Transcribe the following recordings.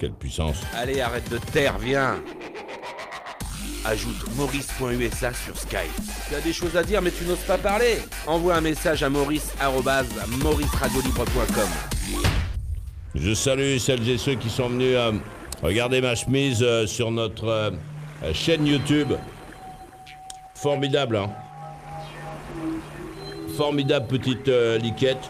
Quelle puissance. Allez, arrête de te taire, viens. Ajoute maurice.usa sur Skype. Tu as des choses à dire mais tu n'oses pas parler. Envoie un message à maurice@mauriceradiolibre.com. Je salue celles et ceux qui sont venus regarder ma chemise sur notre chaîne YouTube. Formidable, hein. Formidable petite liquette.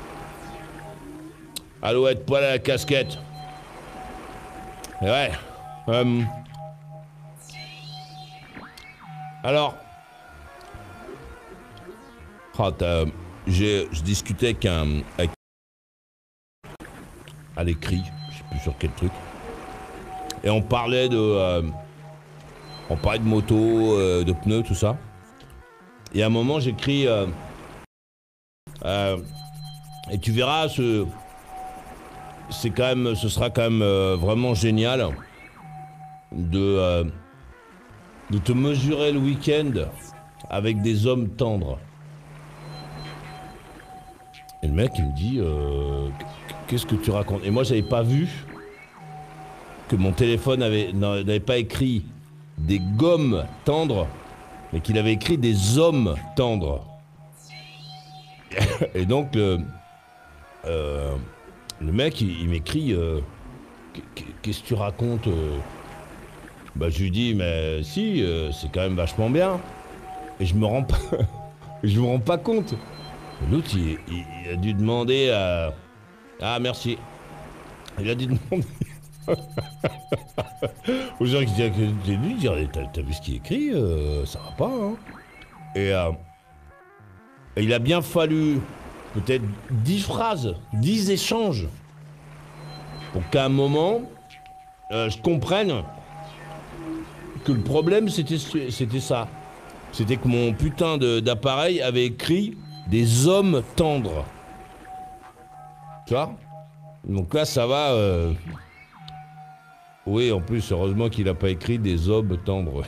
Alouette, poil à la casquette. Et ouais. Alors. Je discutais avec à l'écrit, je sais plus sur quel truc. Et on parlait de moto, de pneus, tout ça. Et à un moment, j'écris... et tu verras, ce sera quand même vraiment génial de te mesurer le week-end avec des hommes tendres. Et le mec, il me dit, qu'est-ce que tu racontes? Et moi, j'avais pas vu que mon téléphone n'avait pas écrit des gommes tendres, mais qu'il avait écrit des hommes tendres. Et donc, le mec, il m'écrit, qu'est-ce que tu racontes? Bah, je lui dis, mais si, c'est quand même vachement bien. Et je me rends pas compte. L'autre, il a dû demander à... Ah, merci. Il a dû demander... aux gens qui lui dire, t'as vu ce qu'il écrit, ça va pas, hein. Et il a bien fallu peut-être 10 phrases, 10 échanges pour qu'à un moment, je comprenne que le problème, c'était ça. C'était que mon putain d'appareil avait écrit des hommes tendres. Tu vois? Donc là, ça va... Oui, en plus, heureusement qu'il n'a pas écrit des hommes tendres.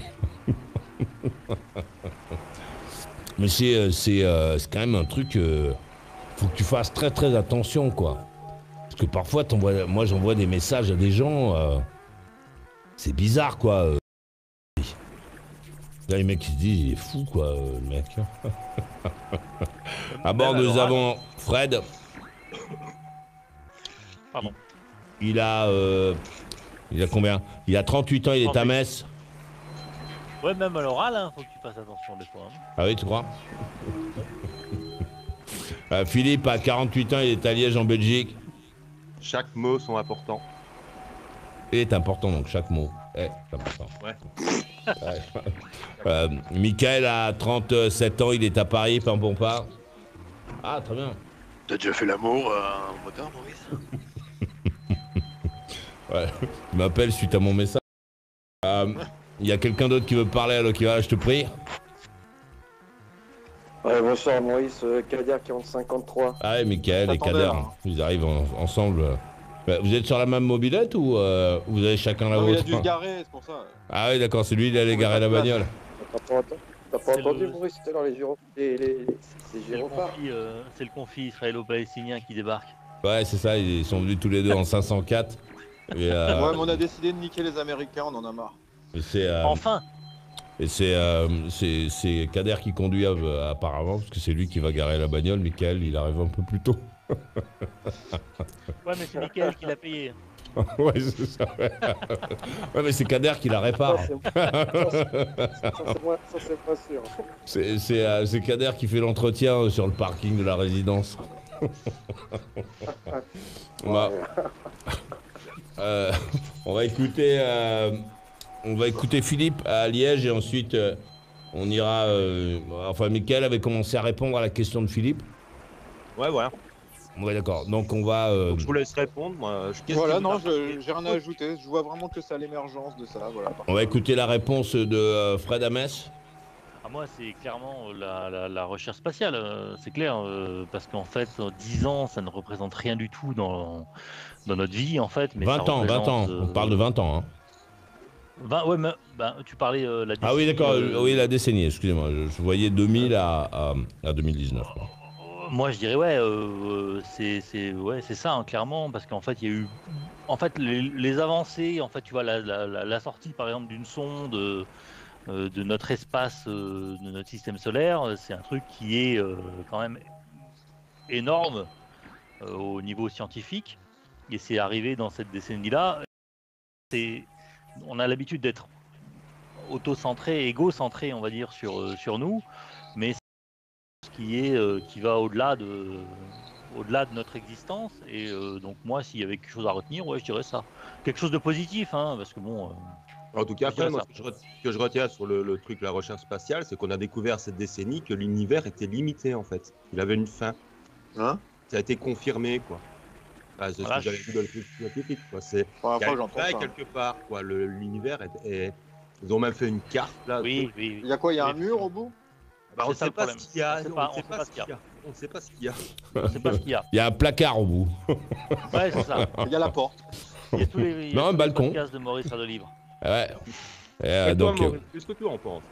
Mais c'est quand même un truc... faut que tu fasses très très attention, quoi. Parce que parfois, moi, j'envoie des messages à des gens... c'est bizarre, quoi. Là, les mecs, ils se disent, il est fou, quoi, le mec. À bord, nous avons Fred. Pardon. Il a combien? Il a 38 ans, il est à Metz. Ouais, même à l'oral, hein, faut que tu fasses attention des fois. Hein. Ah oui, tu crois? Philippe a 48 ans, il est à Liège en Belgique. Chaque mot sont importants. Il est important, donc chaque mot est important. Ouais. Michael a 37 ans, il est à Paris, Pimpon-Pas. Ah, très bien. T'as déjà fait l'amour en motard, Maurice? Ouais, il m'appelle suite à mon message. Il y a quelqu'un d'autre qui veut parler, alors qui va, je te prie. Ouais, bonsoir Maurice, Kader 4053. Ah ouais, Michael et Kader, ils arrivent ensemble. Vous êtes sur la même mobilette ou vous avez chacun la vôtre? Il a dû se garer, c'est pour ça. Ah oui, d'accord, c'est lui, il allait garer la bagnole. T'as pas entendu Maurice, c'était dans les gyrophares. C'est le conflit israélo-palestinien qui débarque. Ouais, c'est ça, ils sont venus tous les deux en 504. Et, Ouais, mais on a décidé de niquer les Américains, on en a marre. Enfin. Et c'est Kader qui conduit apparemment, parce que c'est lui qui va garer la bagnole. Michael, il arrive un peu plus tôt. Ouais, mais c'est Michael qui l'a payé. Ouais, c'est ça. Ouais, mais c'est Kader qui la répare. Ça, c'est pas sûr. C'est Kader qui fait l'entretien sur le parking de la résidence. Bah, on va écouter Philippe à Liège et ensuite on ira... enfin, Michael avait commencé à répondre à la question de Philippe. Ouais, voilà. Ouais, d'accord. Donc on va... Donc, je vous laisse répondre. Moi, voilà, non, j'ai rien à ajouter. Je vois vraiment que c'est à l'émergence de ça. Voilà. On va écouter la réponse de Fred à Metz. Ah, moi, c'est clairement la recherche spatiale, c'est clair, parce qu'en fait, 10 ans, ça ne représente rien du tout dans notre vie, en fait. Mais 20 ans, 20 ans, on parle de 20 ans. Hein. 20, ouais, mais tu parlais la décennie. Ah oui, d'accord, oui, la décennie, excusez-moi, je voyais 2000 à 2019. Moi, je dirais ouais, c'est ça, hein, clairement, parce qu'en fait, il y a eu, en fait, les avancées, en fait, tu vois, la sortie, par exemple, d'une sonde de notre espace, de notre système solaire, c'est un truc qui est quand même énorme au niveau scientifique, et c'est arrivé dans cette décennie-là. C'est, on a l'habitude d'être auto-centré, égocentré, on va dire, sur nous, mais qui va au-delà de notre existence. Et donc moi, s'il y avait quelque chose à retenir, ouais, je dirais ça. Quelque chose de positif, hein, parce que bon. En tout cas, je dirais après, moi, ça. ce que je retiens sur le truc, la recherche spatiale, c'est qu'on a découvert cette décennie que l'univers était limité, en fait. Il avait une fin. Hein? Ça a été confirmé, quoi. Ah, c'est Voilà, ce que j'avais vu dans le truc scientifique, quoi. C'est Première il y a fois que une j'entends fin ça. quelque part, quoi. L'univers est. Ils ont même fait une carte, là. Oui, truc. oui, Il y a quoi? Il y a oui, un mur au bout? Bah, on c'est ne ça sait le pas problème. ce qu'il y a. On sait On pas- ne sait pas ce qu'il y a. On ne sait pas ce qu'il y a. On sait pas ce qu'il y a. Il y a un placard au bout. Ouais, c'est ça. Il y a la porte. Il y a tous les, il y a Non, un tous les balcon. podcasts de Maurice Radelibre. Ouais. Et toi, Donc, Maurice, qu'est-ce que tu en penses?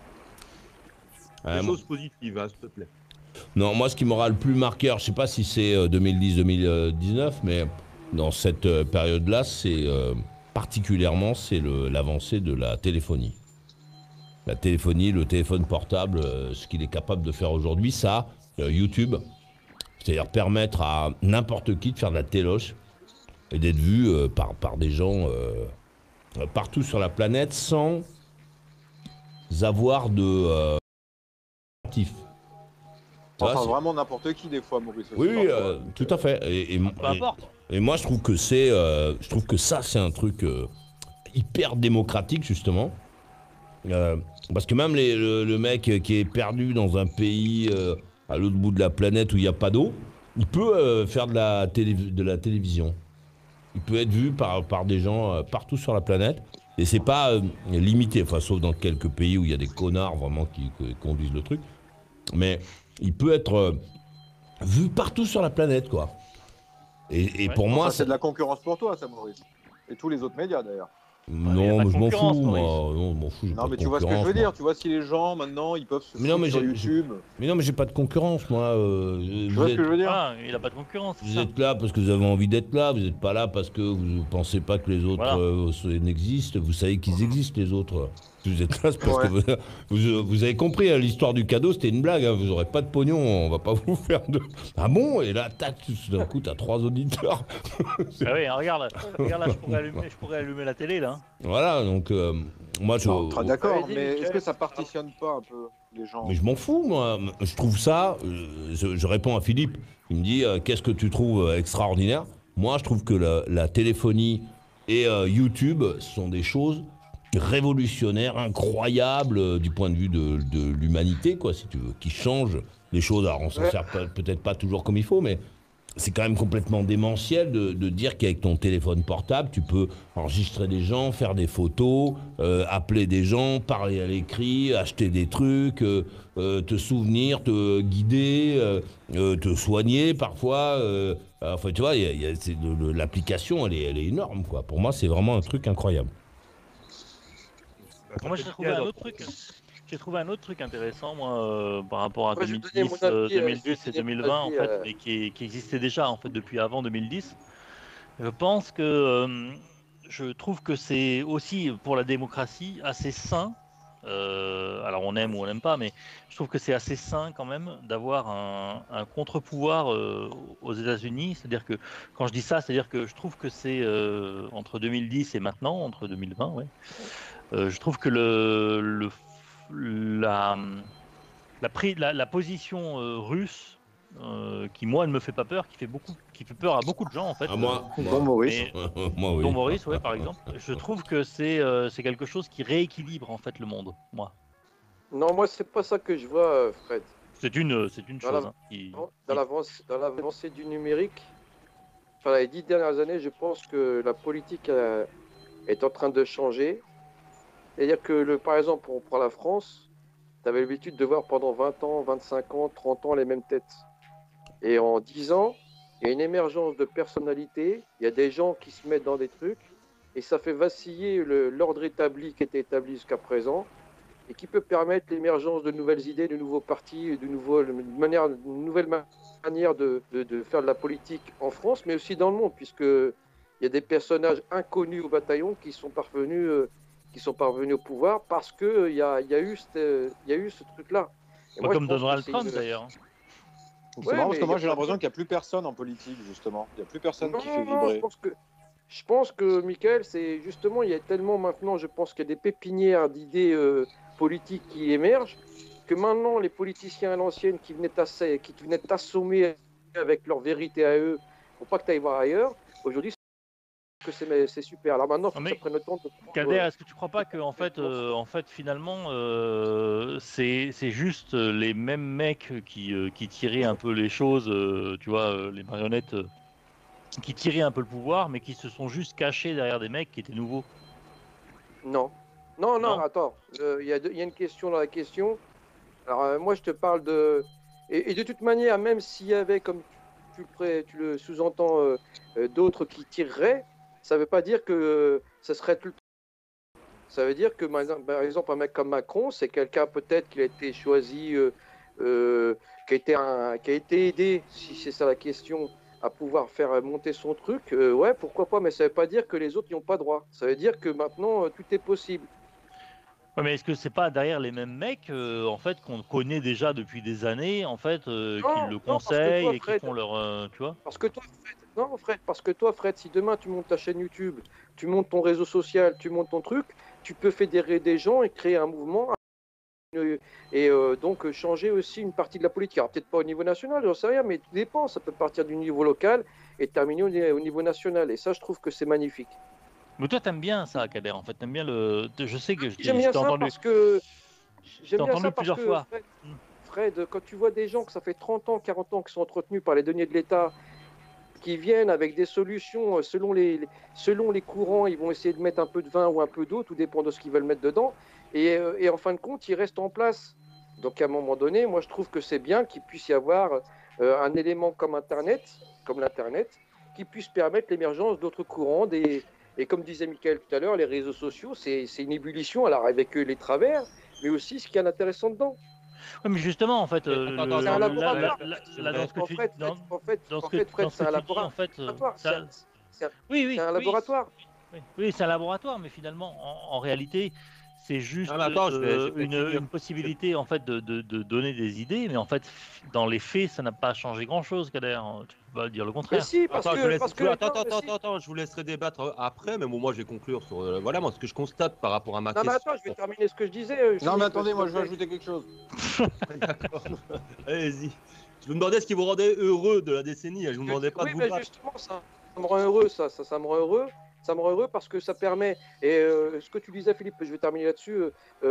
Des moi- choses positives, hein, s'il te plaît. non, moi, ce qui m'aura le plus marqué, alors, je sais pas si c'est 2010-2019, mais dans cette période-là, c'est particulièrement l'avancée de la téléphonie. La téléphonie, le téléphone portable, ce qu'il est capable de faire aujourd'hui, ça, YouTube, c'est-à-dire permettre à n'importe qui de faire de la téloche et d'être vu par des gens partout sur la planète sans avoir de actif. Tu vois, Enfin, c'est- vraiment n'importe qui, des fois, Maurice. aussi, Oui, parfois. tout à fait. Peu importe. Et moi, je trouve que ça, c'est un truc hyper démocratique, justement. Parce que même le mec qui est perdu dans un pays à l'autre bout de la planète où il n'y a pas d'eau, il peut faire de la télévision. Il peut être vu par des gens partout sur la planète. Et c'est pas limité, enfin, sauf dans quelques pays où il y a des connards vraiment qui conduisent le truc. Mais il peut être vu partout sur la planète, quoi. Et Ouais. pour moi, Enfin, c'est de la concurrence pour toi, ça, Maurice. Et tous les autres médias, d'ailleurs. y a non, pas mais de je m'en fous, concurrence, moi. Maurice. Non, je m'en fous. J'ai Non, pas mais de tu vois ce que je veux concurrence, dire. moi. Tu vois, si les gens, maintenant, ils peuvent se Mais non, foutre mais sur j'ai- YouTube. Mais non, mais j'ai pas de concurrence, moi. Tu Vous vois ce êtes, que je veux dire? Ah, il a pas de concurrence. c'est vous ça. êtes là parce que vous avez envie d'être là. Vous n'êtes pas là parce que vous pensez pas que les autres Voilà. n'existent. Vous savez qu'ils existent, les autres. Si vous êtes là, c'est parce Ouais. que vous avez compris, hein, l'histoire du cadeau, c'était une blague. Hein, vous aurez pas de pognon, on va pas vous faire de... Ah bon? Et là, tac, tout d'un coup, t'as 3 auditeurs. Ah oui, regarde là, je pourrais allumer la télé là. Voilà, donc moi, Non, très d'accord, Vas-y, mais est-ce Michel. que ça partitionne pas un peu les gens? Mais je m'en fous, moi. Je trouve ça. Je réponds à Philippe. Il me dit qu'est-ce que tu trouves extraordinaire? Moi, je trouve que la téléphonie et YouTube sont des choses révolutionnaires, incroyables du point de vue de l'humanité, quoi, si tu veux, qui changent les choses. Alors, on s'en sert peut-être pas toujours comme il faut, mais c'est quand même complètement démentiel de dire qu'avec ton téléphone portable, tu peux enregistrer des gens, faire des photos, appeler des gens, parler à l'écrit, acheter des trucs, te souvenir, te guider, te soigner parfois. Enfin, tu vois, l'application, elle est énorme, quoi. Pour moi, c'est vraiment un truc incroyable. Moi, j'ai trouvé un autre truc. J'ai trouvé un autre truc intéressant, moi, par rapport à Moi, je vais 2010, donner mon avis, 2010 je et vais donner 2020, en mon avis, fait, mais qui existait déjà, en fait, depuis avant 2010. Je pense que je trouve que c'est aussi, pour la démocratie, assez sain. Alors, on aime ou on n'aime pas, mais je trouve que c'est assez sain, quand même, d'avoir un contre-pouvoir aux États-Unis. C'est-à-dire que, quand je dis ça, c'est-à-dire que je trouve que c'est entre 2010 et maintenant, entre 2020, ouais. Je trouve que la position russe, qui moi ne me fait pas peur, qui fait peur à beaucoup de gens en fait, À moi, Bon, Maurice. mais- moi, oui. dont Maurice, ouais, par exemple, je trouve que c'est quelque chose qui rééquilibre en fait le monde. Moi, Non, moi, c'est pas ça que je vois, Fred. c'est une Voilà. chose. Hein, qui- Dans l'avancée du numérique, enfin, les 10 dernières années, je pense que la politique est en train de changer. C'est-à-dire que, par exemple, on prend la France, tu avais l'habitude de voir pendant 20 ans, 25 ans, 30 ans les mêmes têtes. Et en 10 ans, il y a une émergence de personnalités, il y a des gens qui se mettent dans des trucs, et ça fait vaciller l'ordre établi qui était établi jusqu'à présent. et qui peut permettre l'émergence de nouvelles idées, de nouveaux partis, de nouvelles manières de faire de la politique en France, mais aussi dans le monde, puisque il y a des personnages inconnus au bataillon qui sont parvenus au pouvoir parce que il y a eu ce truc-là. Et moi, Comme je pense que Donald c'est Trump une- d'ailleurs. C'est Ouais, marrant parce mais que moi y a j'ai pas l'impression de- qu'il n'y a plus personne en politique, justement. Il n'y a plus personne qui fait Non, vibrer. je pense que Michael, c'est justement, il y a tellement maintenant, je pense qu'il y a des pépinières d'idées politiques qui émergent, que maintenant les politiciens à l'ancienne qui venaient t'assommer avec leur vérité à eux, pour pas que tu ailles voir ailleurs, aujourd'hui, que c'est super. Alors maintenant, il faut Non, que mais ça prenne le temps de Kader, est-ce que tu crois pas que en fait finalement c'est juste les mêmes mecs qui tiraient un peu les choses, tu vois, les marionnettes qui tiraient un peu le pouvoir, mais qui se sont juste cachés derrière des mecs qui étaient nouveaux. Non. Non, Non. attends. Il y a une question dans la question. Alors, moi, je te parle de. Et de toute manière, même s'il y avait, comme tu le sous-entends, d'autres qui tireraient, ça ne veut pas dire que ça serait tout le temps. Ça veut dire que, par exemple, un mec comme Macron, c'est quelqu'un peut-être qui a été choisi, qui a été aidé, si c'est ça la question, à pouvoir faire monter son truc. Ouais, pourquoi pas, mais ça ne veut pas dire que les autres n'y ont pas droit. Ça veut dire que maintenant, tout est possible. Ouais, mais est-ce que c'est pas derrière les mêmes mecs en fait qu'on connaît déjà depuis des années en fait qui le Non, parce que conseillent toi, et qui Fred, font leur tu vois? parce que toi, Fred, non, Fred, parce que toi, Fred, si demain tu montes ta chaîne YouTube, tu montes ton réseau social, tu montes ton truc, tu peux fédérer des gens et créer un mouvement et donc changer aussi une partie de la politique. Alors peut-être pas au niveau national, j'en sais rien, mais tout dépend. Ça peut partir du niveau local et terminer au niveau national. Et ça, je trouve que c'est magnifique. Mais toi t'aimes bien ça, Kader. En fait, t'aimes bien le. Je sais que J'aime je bien t'ai ça entendu. parce que T'ai entendu plusieurs fois. Fred, quand tu vois des gens que ça fait 30 ans, 40 ans qui sont entretenus par les deniers de l'État, qui viennent avec des solutions selon les courants, ils vont essayer de mettre un peu de vin ou un peu d'eau, tout dépend de ce qu'ils veulent mettre dedans, et en fin de compte, ils restent en place. Donc à un moment donné, moi je trouve que c'est bien qu'il puisse y avoir un élément comme Internet, comme l'Internet, qui puisse permettre l'émergence d'autres courants, et comme disait Michael tout à l'heure, les réseaux sociaux, c'est une ébullition, alors avec les travers, mais aussi ce qu'il y a d'intéressant dedans. Ouais, mais justement, en fait, C'est un laboratoire. dans ce que tu dans ce que Fred, c'est un tu dis, en laboratoire. fait, ça, C'est oui, un laboratoire. oui, c'est un laboratoire, mais finalement, en réalité, c'est juste Ah, mais attends, je vais finir. une possibilité en fait de donner des idées, mais en fait, dans les faits, ça n'a pas changé grand-chose, Kader. Tu peux pas dire le Mais contraire. si, parce Attends, je vous que, laisse- parce que, attends, non, mais si. attends, je vous laisserai débattre après, mais bon, moi je vais conclure sur voilà moi ce que je constate par rapport à ma Non, mais question. attends, je vais terminer ce que je disais. Non, mais Philippe, attendez, s'il moi te je veux plaît. ajouter quelque chose. D'accord. Allez-y. Je vous demandais ce qui vous rendait heureux de la décennie. Je vous demandais pas Oui, de vous mais battre. justement, ça me rend heureux, ça me rend heureux. Ça me rend heureux parce que ça permet, et ce que tu disais, Philippe, je vais terminer là-dessus,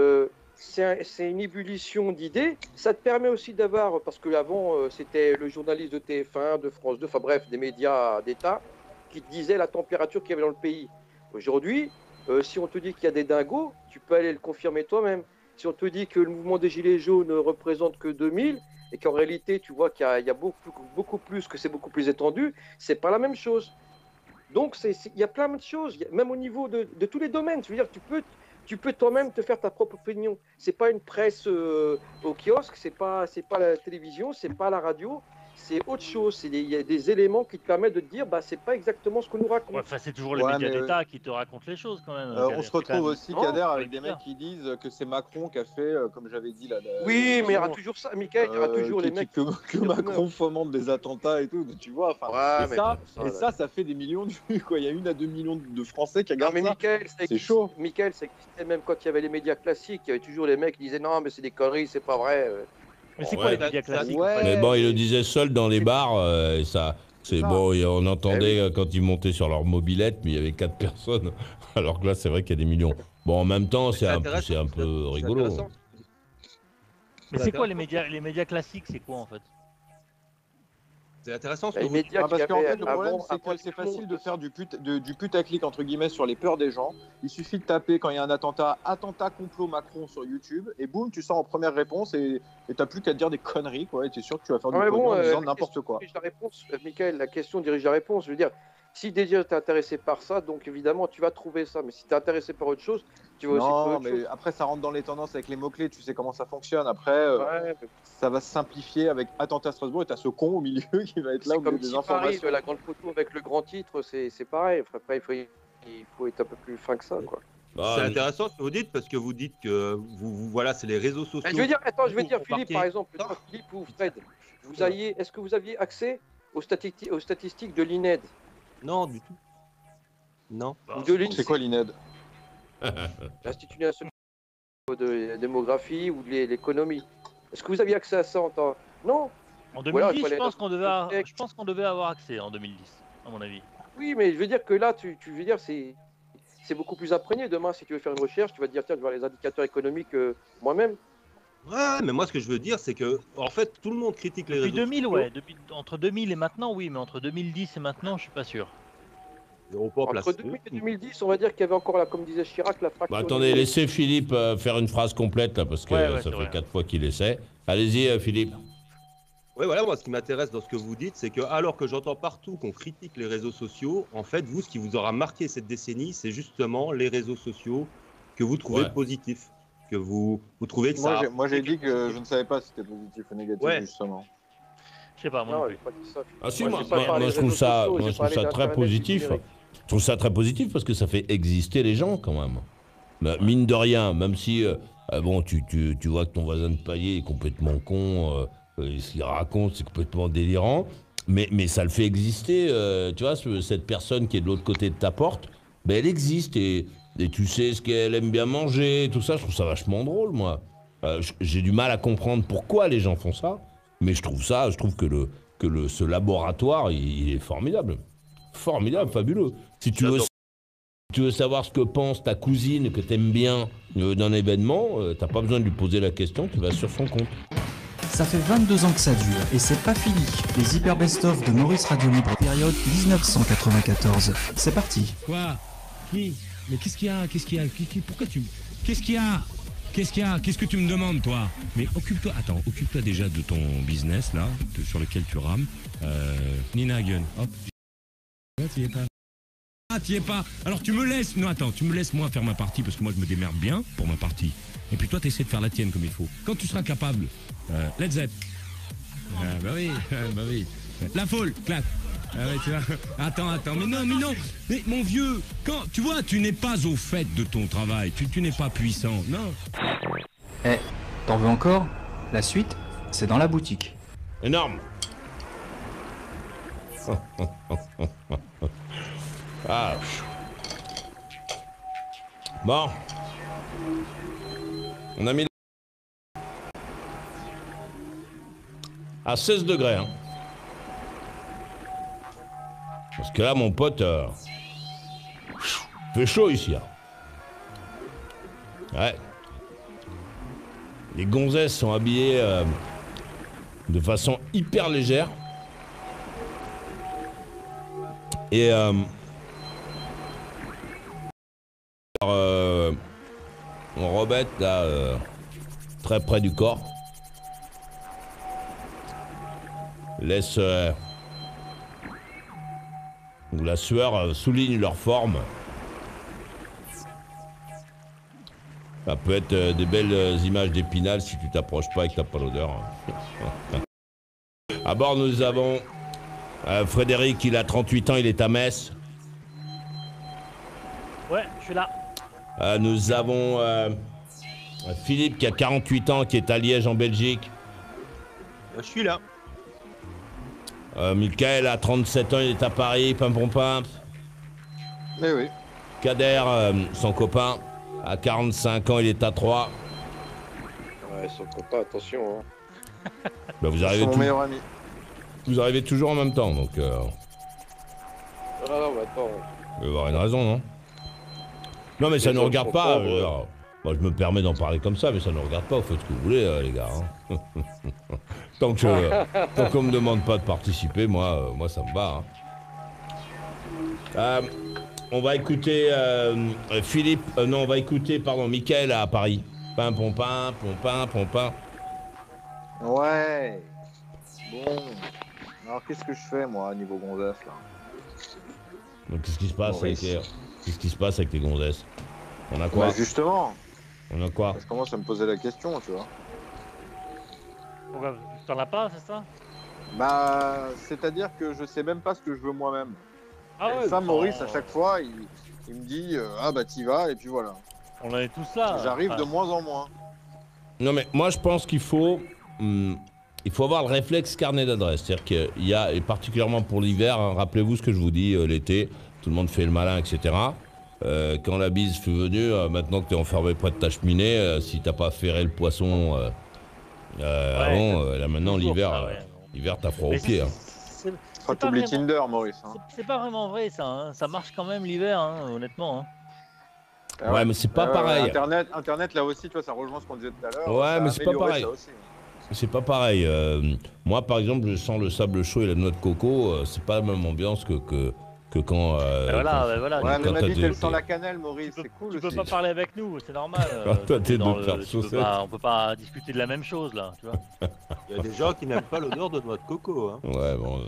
c'est une ébullition d'idées. Ça te permet aussi d'avoir, parce qu'avant, c'était le journaliste de TF1, de France 2, enfin bref, des médias d'État, qui te disait la température qu'il y avait dans le pays. Aujourd'hui, si on te dit qu'il y a des dingos, tu peux aller le confirmer toi-même. Si on te dit que le mouvement des Gilets jaunes ne représente que 2000, et qu'en réalité, tu vois qu'il y a beaucoup plus, que c'est beaucoup plus étendu, c'est pas la même chose. Donc, il y a plein de choses, même au niveau de tous les domaines. Je veux dire, tu peux toi-même te faire ta propre opinion. C'est pas une presse au kiosque, c'est pas la télévision, c'est pas la radio, c'est autre chose. Il y a des éléments qui te permettent de te dire, bah, c'est pas exactement ce qu'on nous raconte. Ouais, enfin, c'est toujours les Ouais, médias mais, d'État qui te racontent les choses quand même. On Kader. se C'est quand retrouve même- aussi, Non, Kader, avec faut des être mecs clair. qui disent que c'est Macron qui a fait, comme j'avais dit, Oui, mais il y aura l'émission, toujours ça, Michael, il y aura toujours les mecs. que Macron fomente des attentats et tout, tu vois. Enfin, Ouais, et mais ça, bon, et là. ça fait des millions de vues, quoi. Il y a 1 à 2 millions de Français qui Non, regardent mais ça. Michael, C'est chaud. Michael, ça existait même quand il y avait les médias classiques. Il y avait toujours les mecs qui disaient non, mais c'est des conneries, c'est pas vrai. Mais c'est Ouais. quoi les médias classiques en Ouais. fait Mais bon, il le mais- disait seul dans les bars, et ça. C'est ça. bon, et on entendait Eh quand ils montaient sur leur mobilette, mais il y avait 4 personnes. Alors que là, c'est vrai qu'il y a des millions. Bon, en même temps, c'est un intéressant, peu c'est rigolo. intéressant. Mais c'est quoi les médias classiques? C'est quoi en fait? C'est intéressant ce que Les vous médias parce qui qu'en fait, avaient le problème, avant, c'est que après c'est tout le facile monde. de faire du putaclic, entre guillemets, sur les peurs des gens. Il suffit de taper quand il y a un attentat complot Macron sur YouTube, et boum, tu sors en première réponse, et t'as plus qu'à dire des conneries, quoi, et t'es sûr que tu vas faire du Ah, mais pognon bon, en disant la n'importe question quoi. dirige la réponse, Michael, la question dirige la réponse. Je veux dire, Si déjà tu es intéressé par ça, donc évidemment tu vas trouver ça. Mais si tu es intéressé par autre chose, tu vas aussi trouver Non, autre mais chose. après, ça rentre dans les tendances avec les mots-clés. Tu sais comment ça fonctionne. Après, Ouais, mais ça va se simplifier avec attentat à Strasbourg et t'as ce con au milieu qui va être là c'est au milieu comme des si Paris, informations. la grande photo avec le grand titre, c'est pareil. Enfin, après, il faut être un peu plus fin que ça, quoi. Ah, C'est intéressant ce que vous dites parce que vous dites que voilà, c'est les réseaux sociaux. Je veux dire, attends, je veux Pour dire, Philippe, marquer. par exemple, toi, Philippe ou Fred, est-ce que vous aviez accès aux statistiques de l'INED Non, du tout. Non. ou de l'INSEE, C'est quoi l'INED? l'Institut national de la démographie ou de l'économie? Est-ce que vous aviez accès à ça en temps? Non. En Ou alors, 2010, il fallait je pense qu'on devait avoir accès en 2010, à mon avis. Oui, mais je veux dire que là, tu veux dire, c'est beaucoup plus imprégné. Demain, si tu veux faire une recherche, tu vas te dire, tiens, je vais voir les indicateurs économiques moi-même. Ouais, mais moi ce que je veux dire, c'est que en fait, tout le monde critique les Depuis réseaux 2000, sociaux. ouais. Entre 2000 et maintenant, oui, mais entre 2010 et maintenant, je suis pas sûr. Europa Entre place 2000 et 2010, on va dire qu'il y avait encore, là, comme disait Chirac, la fraction. Bah, attendez, laissez Philippe faire une phrase complète là, parce que Ouais, ça c'est fait vrai. 4 fois qu'il essaie. Allez-y, Philippe. Ouais, voilà, moi ce qui m'intéresse dans ce que vous dites, c'est que alors que j'entends partout qu'on critique les réseaux sociaux, en fait, vous, ce qui vous aura marqué cette décennie, c'est justement les réseaux sociaux que vous trouvez Ouais. positifs, que vous trouvez que ça. Moi, j'ai dit que je ne savais pas si c'était positif ou négatif, Ouais. justement. Je sais pas, moi Non, non j'ai plus. pas dit ça. Ah si, Moi, moi, j'ai pas parlé je trouve réseaux ça, sociaux, moi, j'ai je trouve parlé ça très d'Internet, du positif. numérique. Je trouve ça très positif parce que ça fait exister les gens quand même. Bah, mine de rien, même si bon, tu vois que ton voisin de palier est complètement con, ce qu'il raconte, c'est complètement délirant, mais ça le fait exister. Tu vois, cette personne qui est de l'autre côté de ta porte, ben, elle existe et tu sais ce qu'elle aime bien manger, tout ça. Je trouve ça vachement drôle, moi. J'ai du mal à comprendre pourquoi les gens font ça, mais je trouve que ce laboratoire, il est formidable. Formidable, fabuleux. Si tu veux savoir ce que pense ta cousine que t'aimes bien d'un événement, t'as pas besoin de lui poser la question, tu vas sur son compte. Ça fait 22 ans que ça dure et c'est pas fini. Les Hyper Best-of de Maurice Radio Libre, période 1994. C'est parti. Quoi? Qui? Mais qu'est-ce qu'il y a? Pourquoi tu... Qu'est-ce qu'il y a? Qu'est-ce que tu me demandes, toi? Mais occupe-toi déjà de ton business, là, sur lequel tu rames. Nina Hagen, hop. Tu y es pas. Ah, tu y es pas. Alors tu me laisses... Non, attends, tu me laisses moi faire ma partie, parce que moi je me démerde bien pour ma partie. Et puis toi, tu essaies de faire la tienne comme il faut. Quand tu seras capable, let's Zepp. Bah oui. La foule, claque. Ah ouais, tu vois. Attends, mais non. Mais mon vieux, quand tu vois, tu n'es pas au fait de ton travail, tu n'es pas puissant, non. Eh, t'en veux encore? La suite, c'est dans la boutique. Énorme. Ah. Bon. On a mis à 16 degrés. Hein. Parce que là, mon pote, fait chaud ici. Hein. Ouais. Les gonzesses sont habillées de façon hyper légère. Et on rebête là, très près du corps. Laisse où la sueur souligne leur forme. Ça peut être des belles images d'Épinal si tu t'approches pas et que t'as pas l'odeur. À bord, nous avons Frédéric, il a 38 ans, il est à Metz. Ouais, je suis là. Nous avons Philippe qui a 48 ans, qui est à Liège en Belgique. Je suis là. Michael a 37 ans, il est à Paris, pim-pom-pim. Mais oui. Kader, son copain, à 45 ans, il est à Troyes. Ouais, son copain, attention. Hein. Bah, vous, C'est arrivez mon meilleur ami. vous arrivez toujours en même temps, donc Ah non, mais attends. il va y avoir une raison, non? Non, mais ça ne gens regarde sont pas. pauvres. Moi, je me permets d'en parler comme ça, mais ça ne regarde pas. Vous faites ce que vous voulez, les gars. Hein. tant qu'on me demande pas de participer, moi, ça me va. Hein. On va écouter Philippe. Non, on va écouter, pardon, Michael à Paris. Pim, pom, pim, pom, pim. Ouais. Bon. Alors, qu'est-ce que je fais, moi, niveau gonzesse, là? Donc qu'est-ce qui se passe Maurice. qu'est-ce qui se passe avec les gonzesses? On a quoi? Bah, justement, On a quoi? je commence à me poser la question, tu vois. Pourquoi t'en as pas, c'est ça? Bah, c'est-à-dire que je sais même pas ce que je veux moi-même. Ah Et ça, Maurice, à chaque fois, il me dit ah bah t'y vas, et puis voilà. On en est tous là. J'arrive Enfin, de moins en moins. Non mais moi je pense qu'il faut avoir le réflexe carnet d'adresse. C'est-à-dire qu'il y a, et particulièrement pour l'hiver, hein, rappelez-vous ce que je vous dis, l'été, tout le monde fait le malin, etc. Quand la bise fut venue, maintenant que tu es enfermé près de ta cheminée, si t'as pas ferré le poisson avant, là maintenant toujours l'hiver, ça, ouais. l'hiver t'as froid mais aux pieds. Hein. c'est Enfin, pas t'oublies vraiment- Tinder, Maurice. Hein. c'est pas vraiment vrai ça. Hein. Ça marche quand même l'hiver, hein, honnêtement. Hein. Ah Ouais, mais c'est pas pareil. Internet, là aussi, tu vois, ça rejoint ce qu'on disait tout à l'heure. Ouais, ça a mais c'est pas amélioré pareil. ça aussi. C'est pas pareil. Moi par exemple, je sens le sable chaud et la noix de coco, c'est pas la même ambiance que quand. Voilà. Ouais, mais quand ma t'as bite, des- elle sent la cannelle, Maurice, c'est cool Tu peux aussi. pas parler avec nous, c'est normal. Toi, t'es dans de faire tu peux saucette. pas- on peut pas discuter de la même chose là, tu vois. Il y a des gens qui n'aiment pas l'odeur de noix de coco. Hein. Ouais, bon.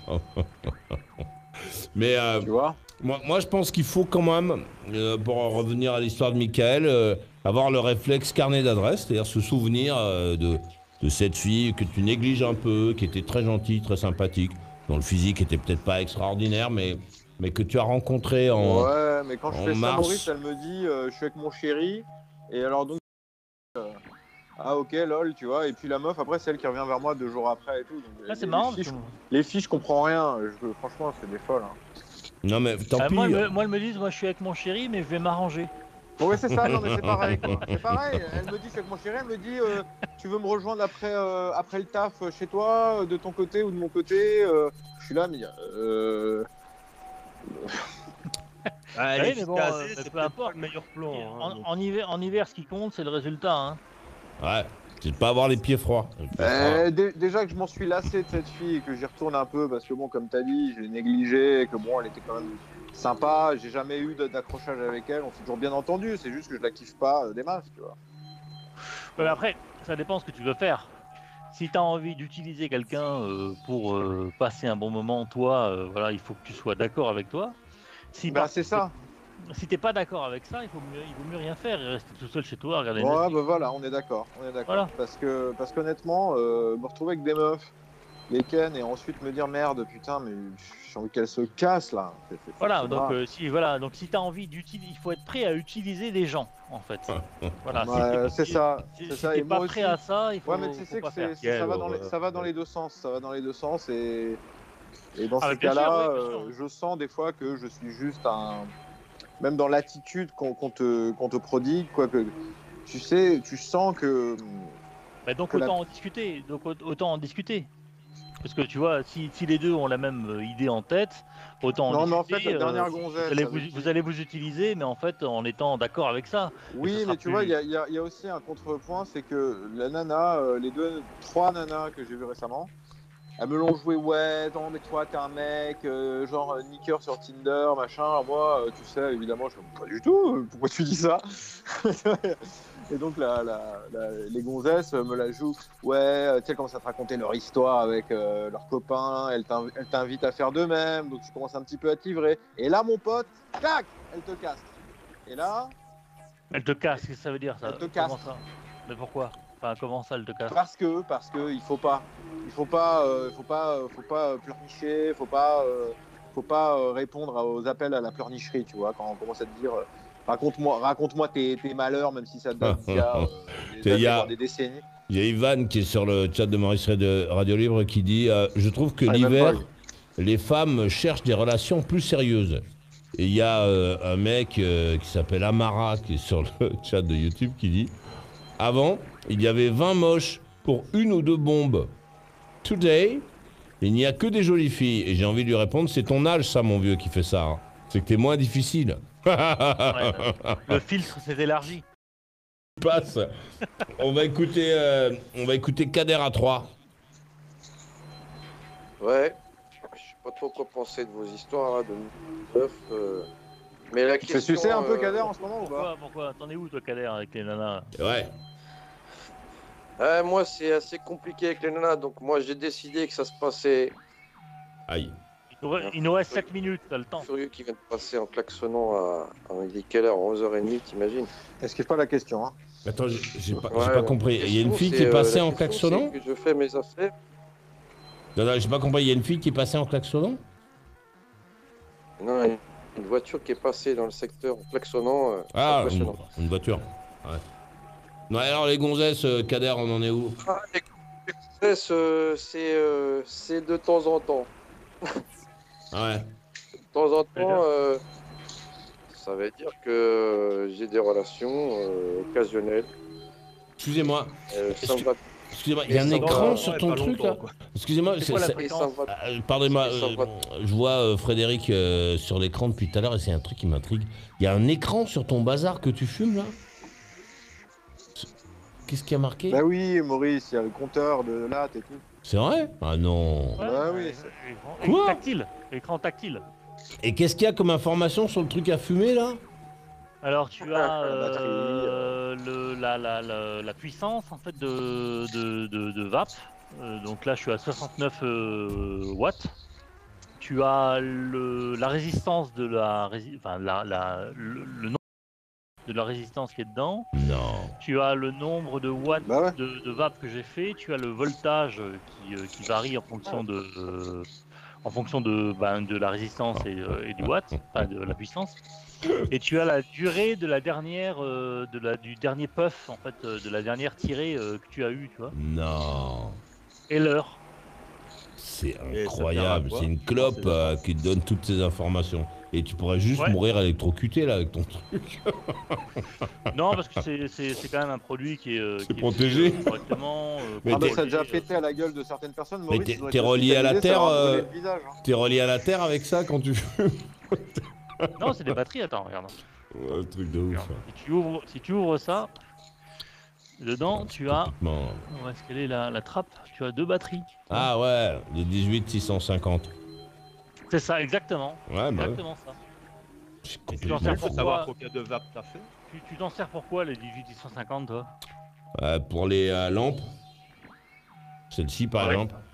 Mais Tu vois moi, je pense qu'il faut quand même, pour en revenir à l'histoire de Michael, avoir le réflexe carnet d'adresse, c'est-à-dire se souvenir de cette fille que tu négliges un peu, qui était très gentille, très sympathique, dont le physique était peut-être pas extraordinaire, mais que tu as rencontré en. Ouais, mais quand je en fais ça, mars. Maurice, elle me dit je suis avec mon chéri, et alors donc. Ah ok, lol, tu vois, et puis la meuf, après, c'est elle qui revient vers moi 2 jours après et tout. Donc, Ah, c'est marrant. les filles, je comprends rien. Franchement, c'est des folles. Hein. Non, mais tant pis. Moi, elles me disent, moi je suis avec mon chéri, mais je vais m'arranger. Bon, ouais, c'est ça, non, mais c'est pareil, quoi. C'est pareil, elle me dit, je suis avec mon chéri, elle me dit, tu veux me rejoindre après le taf chez toi, de ton côté ou de mon côté Je suis là, mais. Ah, Oui, les mais bon, casés, mais c'est peu peut-être importe. pas le meilleur plan. hein. En hiver, ce qui compte, c'est le résultat. Hein. Ouais, c'est de pas avoir les pieds froids. Déjà que je m'en suis lassé de cette fille et que j'y retourne un peu parce que bon, comme t'as dit, je l'ai négligée et que bon, elle était quand même sympa. J'ai jamais eu d'accrochage avec elle. On s'est toujours bien entendu. C'est juste que je la kiffe pas des masses, tu vois. Ouais, mais après, ça dépend ce que tu veux faire. Si tu as envie d'utiliser quelqu'un pour passer un bon moment, toi, voilà, il faut que tu sois d'accord avec toi. Si Bah c'est ça. Si t'es pas d'accord avec ça, il vaut mieux rien faire et rester tout seul chez toi, regarder Ouais, Netflix. bah voilà, on est d'accord. Voilà. Parce qu'honnêtement, me retrouver avec des meufs, les ken, et ensuite me dire merde, putain, mais j'ai envie qu'elle se casse là. Voilà, c'est donc grave. si tu as envie d'utiliser, il faut être prêt à utiliser des gens en fait. Voilà, Ouais, c'est ça. Si C'est ça. t'es Et pas moi prêt aussi. à ça, il faut, Ouais, mais tu faut sais pas que faire. ça va dans les deux sens. Ça va dans les deux sens et dans Ah, ces mais bien sûr, cas-là, oui, bien sûr. je sens des fois que je suis juste même dans l'attitude qu'on te prodigue, quoi que tu sais, tu sens que. Bah, donc que la- autant en discuter. Donc autant en discuter. Parce que tu vois, si les deux ont la même idée en tête, autant en Non, mais en discuter. fait, la dernière gonzesse. vous allez vous utiliser, mais en fait en étant d'accord avec ça. Et ce Oui, sera mais tu vois, plus- il y a aussi un contrepoint, c'est que la nana, trois nanas que j'ai vues récemment, elles me l'ont joué, ouais, non, mais toi, t'es un mec, genre niqueur sur Tinder, machin. Moi, tu sais, évidemment, je ne pas du tout, pourquoi tu dis ça? Et donc, les gonzesses me la jouent, ouais, tu sais, elles commencent à te raconter leur histoire avec leurs copains, elles t'invitent à faire de même, donc tu commences un petit peu à te livrer. Et là, mon pote, tac, elle te casse. Et là, Elle te casse, qu'est-ce que ça veut dire ça? Elle te casse. Comment ça? Mais pourquoi? Enfin, comment ça, elle te casse? parce que il faut pas pleurnicher, faut pas répondre aux appels à la pleurnicherie, tu vois, quand on commence à te dire raconte-moi tes malheurs, même si ça date d'il y a des Il y années, a- voire des décennies. Il y a Ivan qui est sur le chat de Maurice Radio Libre qui dit je trouve que Ah, il l'hiver, m'aime pas, les femmes cherchent des relations plus sérieuses. Et il y a un mec qui s'appelle Amara qui est sur le chat de YouTube qui dit avant, il y avait 20 moches pour 1 ou 2 bombes. Today, il n'y a que des jolies filles. Et j'ai envie de lui répondre c'est ton âge, ça, mon vieux, qui fait ça. Hein. C'est que t'es moins difficile. Ouais, le filtre s'est élargi. Passe. On va écouter Kader à 3. Ouais, je sais pas trop quoi penser de vos histoires là, de meufs. Mais la Tu fais question. sucer un peu Kader en ce moment ou pas? Pourquoi? T'en es où toi, Kader, avec les nanas? Ouais. Moi, c'est assez compliqué avec les nanas, donc moi j'ai décidé que ça se passait Aïe. Il nous reste 7 minutes, t'as le temps. Furieux qui vient de passer en klaxonnant il est quelle heure? 11h30, t'imagines? Esquive pas la question. Hein. Attends, j'ai pas Ouais, compris. la Il y a une question, fille qui est c'est, passée la en question, klaxonnant? c'est que je fais mes affaires. Non, j'ai pas compris. Il y a une fille qui est passée en klaxonnant? Non, une voiture qui est passée dans le secteur en klaxonnant. Ah, impressionnant. une voiture. Ouais. Non, alors les gonzesses, Kader, on en est où? Ah, les gonzesses, c'est de temps en temps. Ouais. De temps en temps, ça veut dire que j'ai des relations occasionnelles. Excusez-moi. Ça me va. Excusez-moi, il y a un ça écran va, sur ton truc là? Excusez-moi, C'est quoi la Et ça fréquence? me va. pardonnez-moi, Ça va. je vois Frédéric sur l'écran depuis tout à l'heure et c'est un truc qui m'intrigue. Il y a un écran sur ton bazar que tu fumes là? Qu'est-ce qui a marqué? Bah oui, Maurice, il y a le compteur de latte et tout. C'est vrai? Ah non. Bah oui, Quoi? Tactile. Écran tactile. Et qu'est-ce qu'il y a comme information sur le truc à fumer là? Alors tu La as batterie, la puissance en fait de vape. Donc là je suis à 69 watts. Tu as la résistance de le nombre de la résistance qui est dedans. Non. Tu as le nombre de watts Bah ouais. de vape que j'ai fait. Tu as le voltage qui varie en fonction de la résistance et du watt, enfin de la puissance. Et tu as la durée de la dernière, du dernier puff, en fait, de la dernière tirée que tu as eue, tu vois. Non. Et l'heure. C'est Et ça sert incroyable. à quoi C'est une clope qui te donne toutes ces informations. Et tu pourrais juste Ouais. mourir électrocuté là avec ton truc. Non, parce que c'est quand même un produit qui est, C'est protégé. correctement. Mais Ah bah t'es- ça a déjà pété à la gueule de certaines personnes. Mais Maurice, t'es- ils ont t'es été relié à la hospitalisés, ça terre, leur a brûlé le visage, hein. T'es relié à la terre avec ça quand tu fumes? Non, c'est des batteries. Attends, regarde. Ouais, un truc de ouf. Regarde. Si tu ouvres ça, dedans, tu as. Complètement. Où est-ce qu'elle est la trappe? Tu as 2 batteries. Ah ouais, le 18-650. C'est ça, exactement. Ouais, bah ouais. Exactement ça. C'est Tu t'en complètement sers On peut pour savoir quoi? combien de vape t'as fait? Tu t'en sers pour quoi les 1850 toi? Pour les lampes, celle-ci par Ouais. exemple,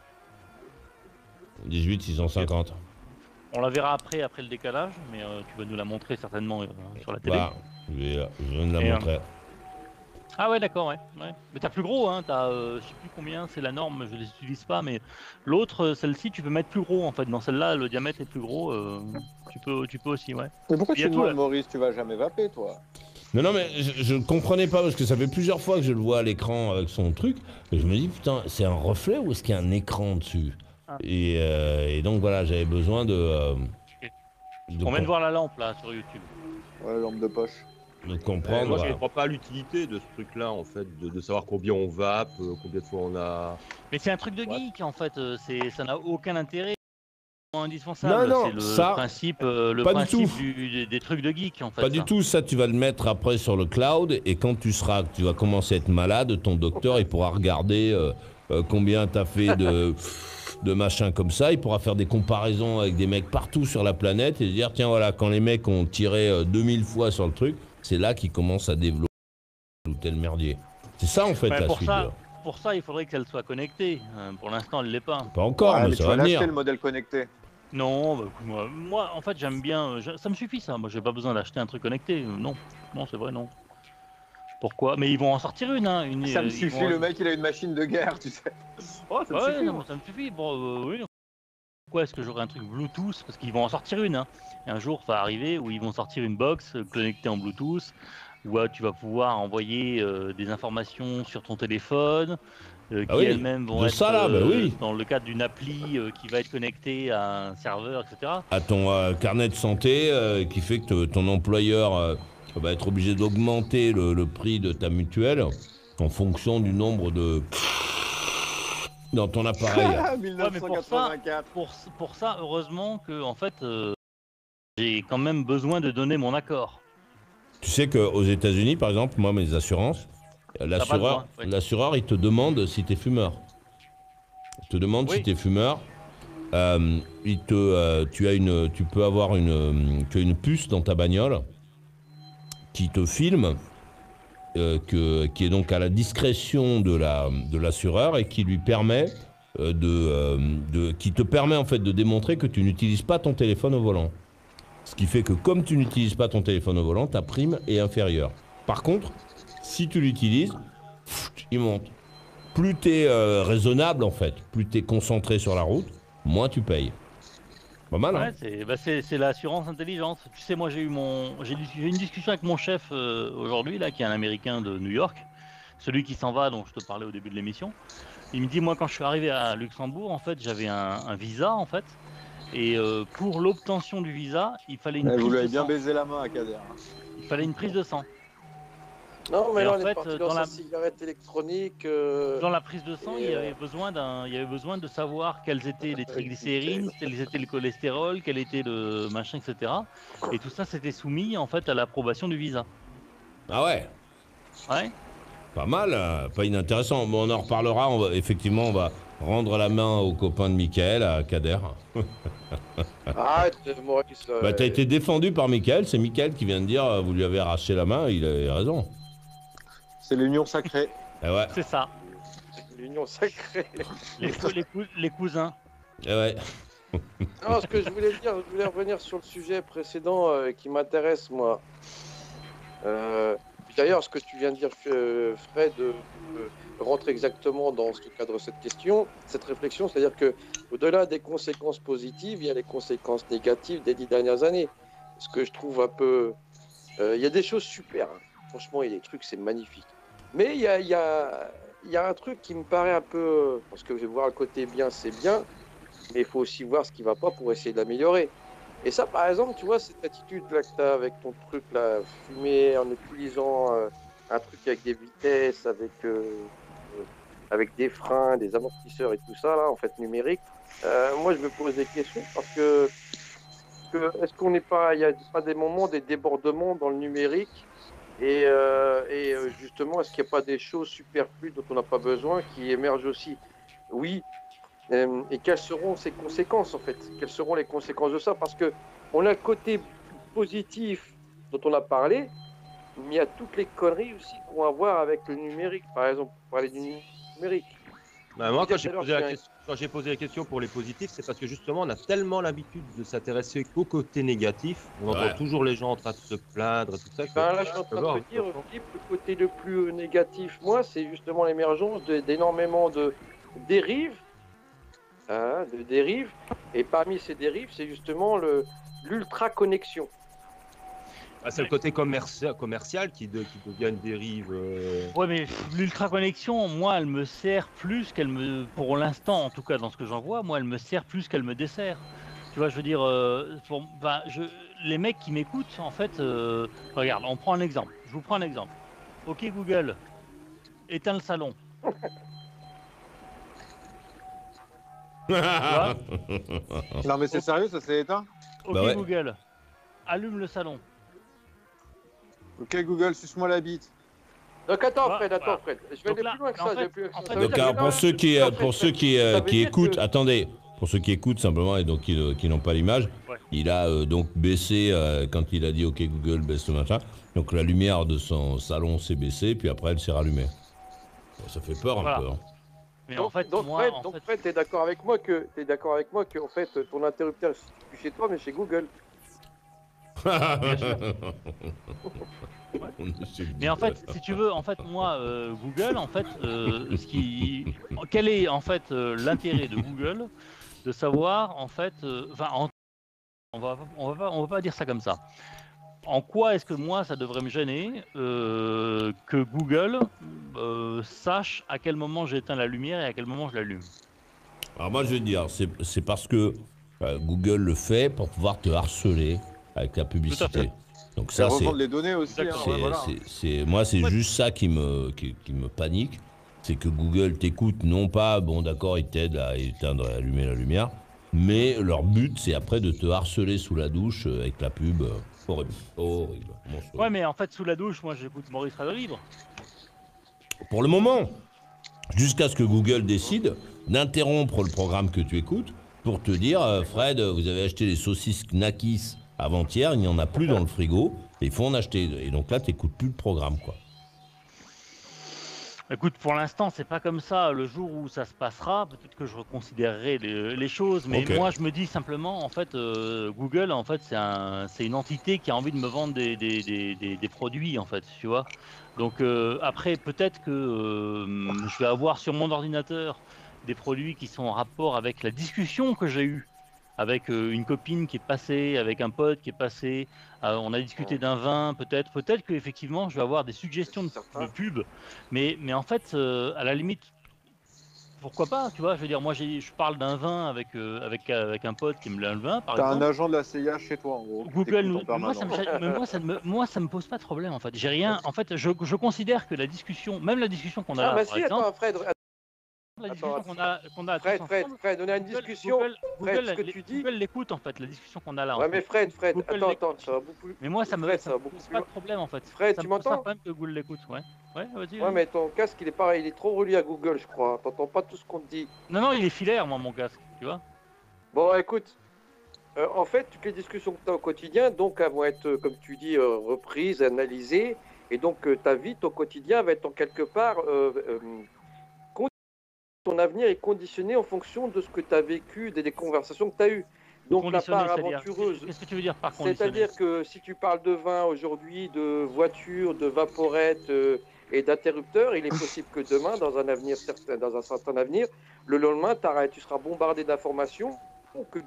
18-650. On la verra après le décalage, mais tu vas nous la montrer certainement sur la télé. Bah, je viens de la Et, montrer. Ah ouais, d'accord, ouais. Mais t'as plus gros, hein. T'as, je sais plus combien, c'est la norme, je les utilise pas, mais l'autre, celle-ci, tu peux mettre plus gros en fait. Dans celle-là, le diamètre est plus gros. Tu peux aussi, ouais. Mais pourquoi Il y a tu tout, demandes, là. Maurice? Tu vas jamais vaper, toi? Non, mais je ne comprenais pas parce que ça fait plusieurs fois que je le vois à l'écran avec son truc. Et je me dis, putain, c'est un reflet ou est-ce qu'il y a un écran dessus? Ah. Et donc voilà, j'avais besoin de On vient de voir la lampe là sur YouTube. Ouais, lampe de poche. de Moi, comprendre. je voilà. comprends pas l'utilité de ce truc-là, en fait, de savoir combien on vape, combien de fois on a. Mais c'est un truc de Ouais. geek en fait. Ça n'a aucun intérêt. Indispensable. Non, non, c'est le ça, principe, pas du tout. des trucs de geek en fait. Pas du ça. tout, ça tu vas le mettre après sur le cloud et quand tu vas commencer à être malade, ton docteur il pourra regarder combien t'as fait de machins comme ça, il pourra faire des comparaisons avec des mecs partout sur la planète et dire tiens voilà, quand les mecs ont tiré 2000 fois sur le truc, c'est là qu'ils commencent à développer tout tel merdier. C'est ça en fait Ouais, la pour suite. ça, pour ça, il faudrait qu'elle soit connectée. Pour l'instant, elle l'est pas. Pas encore, Ouais, mais mais ça tu va vas l'acheter venir. le modèle connecté. Non, bah, écoute, moi, en fait, j'aime bien. Ça me suffit ça. Moi, j'ai pas besoin d'acheter un truc connecté. Non, c'est vrai, non. Pourquoi? Mais ils vont en sortir une, hein. Ça me ils suffit, vont- le mec il a une machine de guerre, tu sais. Oh, ça me Ouais, suffit. non, moi. ça me suffit. Bon, oui. Pourquoi est-ce que j'aurais un truc Bluetooth? Parce qu'ils vont en sortir une. Hein. Et un jour, va arriver où ils vont sortir une box connectée en Bluetooth, où tu vas pouvoir envoyer des informations sur ton téléphone, qui Ah oui, elles-mêmes vont de être ça, là, bah oui. dans le cadre d'une appli qui va être connectée à un serveur, etc. À ton carnet de santé qui fait que ton employeur va être obligé d'augmenter le prix de ta mutuelle en fonction du nombre de dans ton appareil. Ah, Ouais, mais pour 1984. pour ça, heureusement que en fait, j'ai quand même besoin de donner mon accord. Tu sais qu'aux États-Unis, par exemple, moi, mes assurances, l'assureur, droit, oui. l'assureur, il te demande si tu es fumeur. Il te demande Oui. si tu es fumeur. Tu peux avoir une puce dans ta bagnole qui te filme, qui est donc à la discrétion de l'assureur et qui lui permet qui te permet en fait de démontrer que tu n'utilises pas ton téléphone au volant. Ce qui fait que comme tu n'utilises pas ton téléphone au volant, ta prime est inférieure. Par contre, si tu l'utilises, il monte. Plus tu es raisonnable en fait, plus tu es concentré sur la route, moins tu payes. Pas mal, hein? C'est l'assurance intelligence. Tu sais, moi j'ai eu j'ai une discussion avec mon chef aujourd'hui, là, qui est un Américain de New York, celui qui s'en va, dont je te parlais au début de l'émission. Il me dit, moi, quand je suis arrivé à Luxembourg, en fait, j'avais un visa, en fait, et pour l'obtention du visa, il fallait une prise de sang. Vous lui avez bien baisé la main à Kader. Il fallait une prise de sang. Non, mais Et là, en on est fait, parti dans dans la- sa cigarette électronique. Dans la prise de sang, et, il y avait besoin de savoir quelles étaient les triglycérides, quels étaient le cholestérol, quel était le machin, etc. Et tout ça, c'était soumis en fait à l'approbation du visa. Ah ouais, Ouais. pas mal, pas inintéressant. Bon, on en reparlera, effectivement, on va rendre la main aux copains de Michael, à Kader. Arrête, Maurice. Bah, t'as été défendu par Michael, c'est Michael qui vient de dire, vous lui avez arraché la main, il a raison. C'est l'union sacrée. Eh ouais, C'est ça. L'union sacrée. Les cousins. eh ouais. Non, ce que je voulais dire, je voulais revenir sur le sujet précédent qui m'intéresse, moi. D'ailleurs, ce que tu viens de dire, Fred, rentre exactement dans ce cadre de cette question, cette réflexion, c'est-à-dire que au-delà des conséquences positives, il y a les conséquences négatives des 10 dernières années. Ce que je trouve un peu... Il y a des choses super, hein. Franchement, il y a des trucs, c'est magnifique. Mais il y a un truc qui me paraît un peu... Parce que je vais voir le côté bien, c'est bien, mais il faut aussi voir ce qui ne va pas pour essayer de l'améliorer. Et ça, par exemple, tu vois, cette attitude-là que tu as avec ton truc, là, fumer en utilisant un truc avec des vitesses, avec des freins, des amortisseurs et tout ça, là, en fait, numérique, moi, je me pose des questions parce que est-ce qu'on n'est pas... Il n'y a pas des moments, des débordements dans le numérique et justement, est-ce qu'il n'y a pas des choses superflues dont on n'a pas besoin qui émergent aussi? Oui. Et quelles seront ses conséquences en fait? Quelles seront les conséquences de ça? Parce que on a le côté positif dont on a parlé, mais il y a toutes les conneries aussi qu'on va voir avec le numérique. Par exemple, pour parler du numérique. Bah, moi, quand Tout à l'heure, j'ai posé la question pour les positifs, c'est parce que justement, on a tellement l'habitude de s'intéresser qu'au côté négatif. On entend toujours les gens en train de se plaindre et tout ça. Ben là, je suis en train de te dire, Philippe, le côté le plus négatif, moi, c'est justement l'émergence d'énormément de dérives. De dérives. Et parmi ces dérives, c'est justement l'ultra-connexion. Ah, c'est le côté commercial qui devient une dérive. Ouais, mais l'ultra-connexion, moi, elle me sert plus qu'elle me... Pour l'instant, en tout cas, dans ce que j'en vois, moi, elle me sert plus qu'elle me dessert. Tu vois, je veux dire, les mecs qui m'écoutent, en fait, regarde, on prend un exemple. Je vous prends un exemple. Ok, Google, éteins le salon. Non mais c'est sérieux, ça s'est éteint? Ok, Bah ouais. Google, allume le salon. Ok Google, suce-moi la bite. Donc attends, Voilà, Fred, voilà. Fred. Je vais Donc aller là, plus loin que en ça. fait- je vais plus loin que en ça. fait- Ça veut Donc, dire alors, que pour là, ceux qui ça veut dire écoutent, que- attendez, pour ceux qui écoutent simplement et donc qui n'ont pas l'image, Ouais. il a donc baissé quand il a dit OK Google baisse le machin. Donc la lumière de son salon s'est baissée, puis après elle s'est rallumée. Bon, ça fait peur un Voilà. peu. Hein. Mais Donc, en fait, donc, moi, Fred, en donc fait, Fred, t'es d'accord avec moi que en fait ton interrupteur c'est plus chez toi mais chez Google. mais en fait, si tu veux, en fait, moi, Google, en fait, quel est en fait l'intérêt de Google de savoir, en fait, on va pas dire ça comme ça. En quoi est-ce que moi, ça devrait me gêner que Google sache à quel moment j'éteins la lumière et à quel moment je l'allume? Alors moi je vais te dire, c'est parce que Google le fait pour pouvoir te harceler avec la publicité. fait. Donc Ça ça c'est revendre les données aussi. Hein, Exactement. ouais, voilà. moi c'est Ouais. juste ça qui me panique, c'est que Google t'écoute non pas bon d'accord ils t'aident à éteindre et allumer la lumière, mais leur but c'est après de te harceler sous la douche avec la pub horrible, monstrueux. Ouais, mais en fait, sous la douche, moi, j'écoute Maurice Radio Libre. Pour le moment, jusqu'à ce que Google décide d'interrompre le programme que tu écoutes pour te dire Fred, vous avez acheté les saucisses Knackis avant-hier, il n'y en a plus dans le frigo, il faut en acheter. Et donc là, tu n'écoutes plus le programme, quoi. Écoute, pour l'instant, c'est pas comme ça. Le jour où ça se passera, peut-être que je reconsidérerai les choses. Mais Ok. moi, je me dis simplement, en fait, Google, en fait, c'est une entité qui a envie de me vendre des produits, en fait, tu vois. Donc après, peut-être que je vais avoir sur mon ordinateur des produits qui sont en rapport avec la discussion que j'ai eue avec une copine qui est passée, avec un pote qui est passé. On a discuté d'un vin, peut-être que effectivement, je vais avoir des suggestions de pub. Mais en fait, à la limite, pourquoi pas, tu vois, je veux dire, moi je parle d'un vin avec un pote qui me l'a le vin, par T'as un exemple. agent de la CIA chez toi, en gros. qui Google, t'écoute en moi permanence. ça me pose pas de problème en fait. J'ai rien. En fait, je considère que la discussion, même la discussion qu'on a Ah, là, mais par si, exemple, attends, Fred, la attends, discussion qu'on a tous Fred, ensemble, on a une Google, discussion. Google, Fred, Google, ce que tu dis. Google l'écoute en fait, la discussion qu'on a là. Ouais, en mais fait. Fred, Google attends, l'écoute. ça va beaucoup plus. Mais moi, ça me Fred, ça va pose beaucoup pas plus. de problème en fait. Fred, Ça tu me pose pas de m'entends? problème que Google l'écoute, ouais. Ouais, vas-y. Ouais, vas-y. mais ton casque, il est trop relié à Google, je crois. T'entends pas tout ce qu'on te dit. Non, il est filaire, moi, mon casque, tu vois. Bon, écoute, en fait, toutes les discussions que tu as au quotidien, donc, elles vont être, comme tu dis, reprises, analysées. Et donc, ta vie, ton quotidien va être en quelque part. Ton avenir est conditionné en fonction de ce que tu as vécu, des conversations que tu as eues. Donc, la Conditionné, part c'est-à-dire, aventureuse. qu'est-ce que tu veux dire par conditionné? C'est-à-dire que si tu parles de vin aujourd'hui, de voitures, de vaporettes et d'interrupteurs, il est possible que demain, dans un certain avenir, le lendemain, tu seras bombardé d'informations, que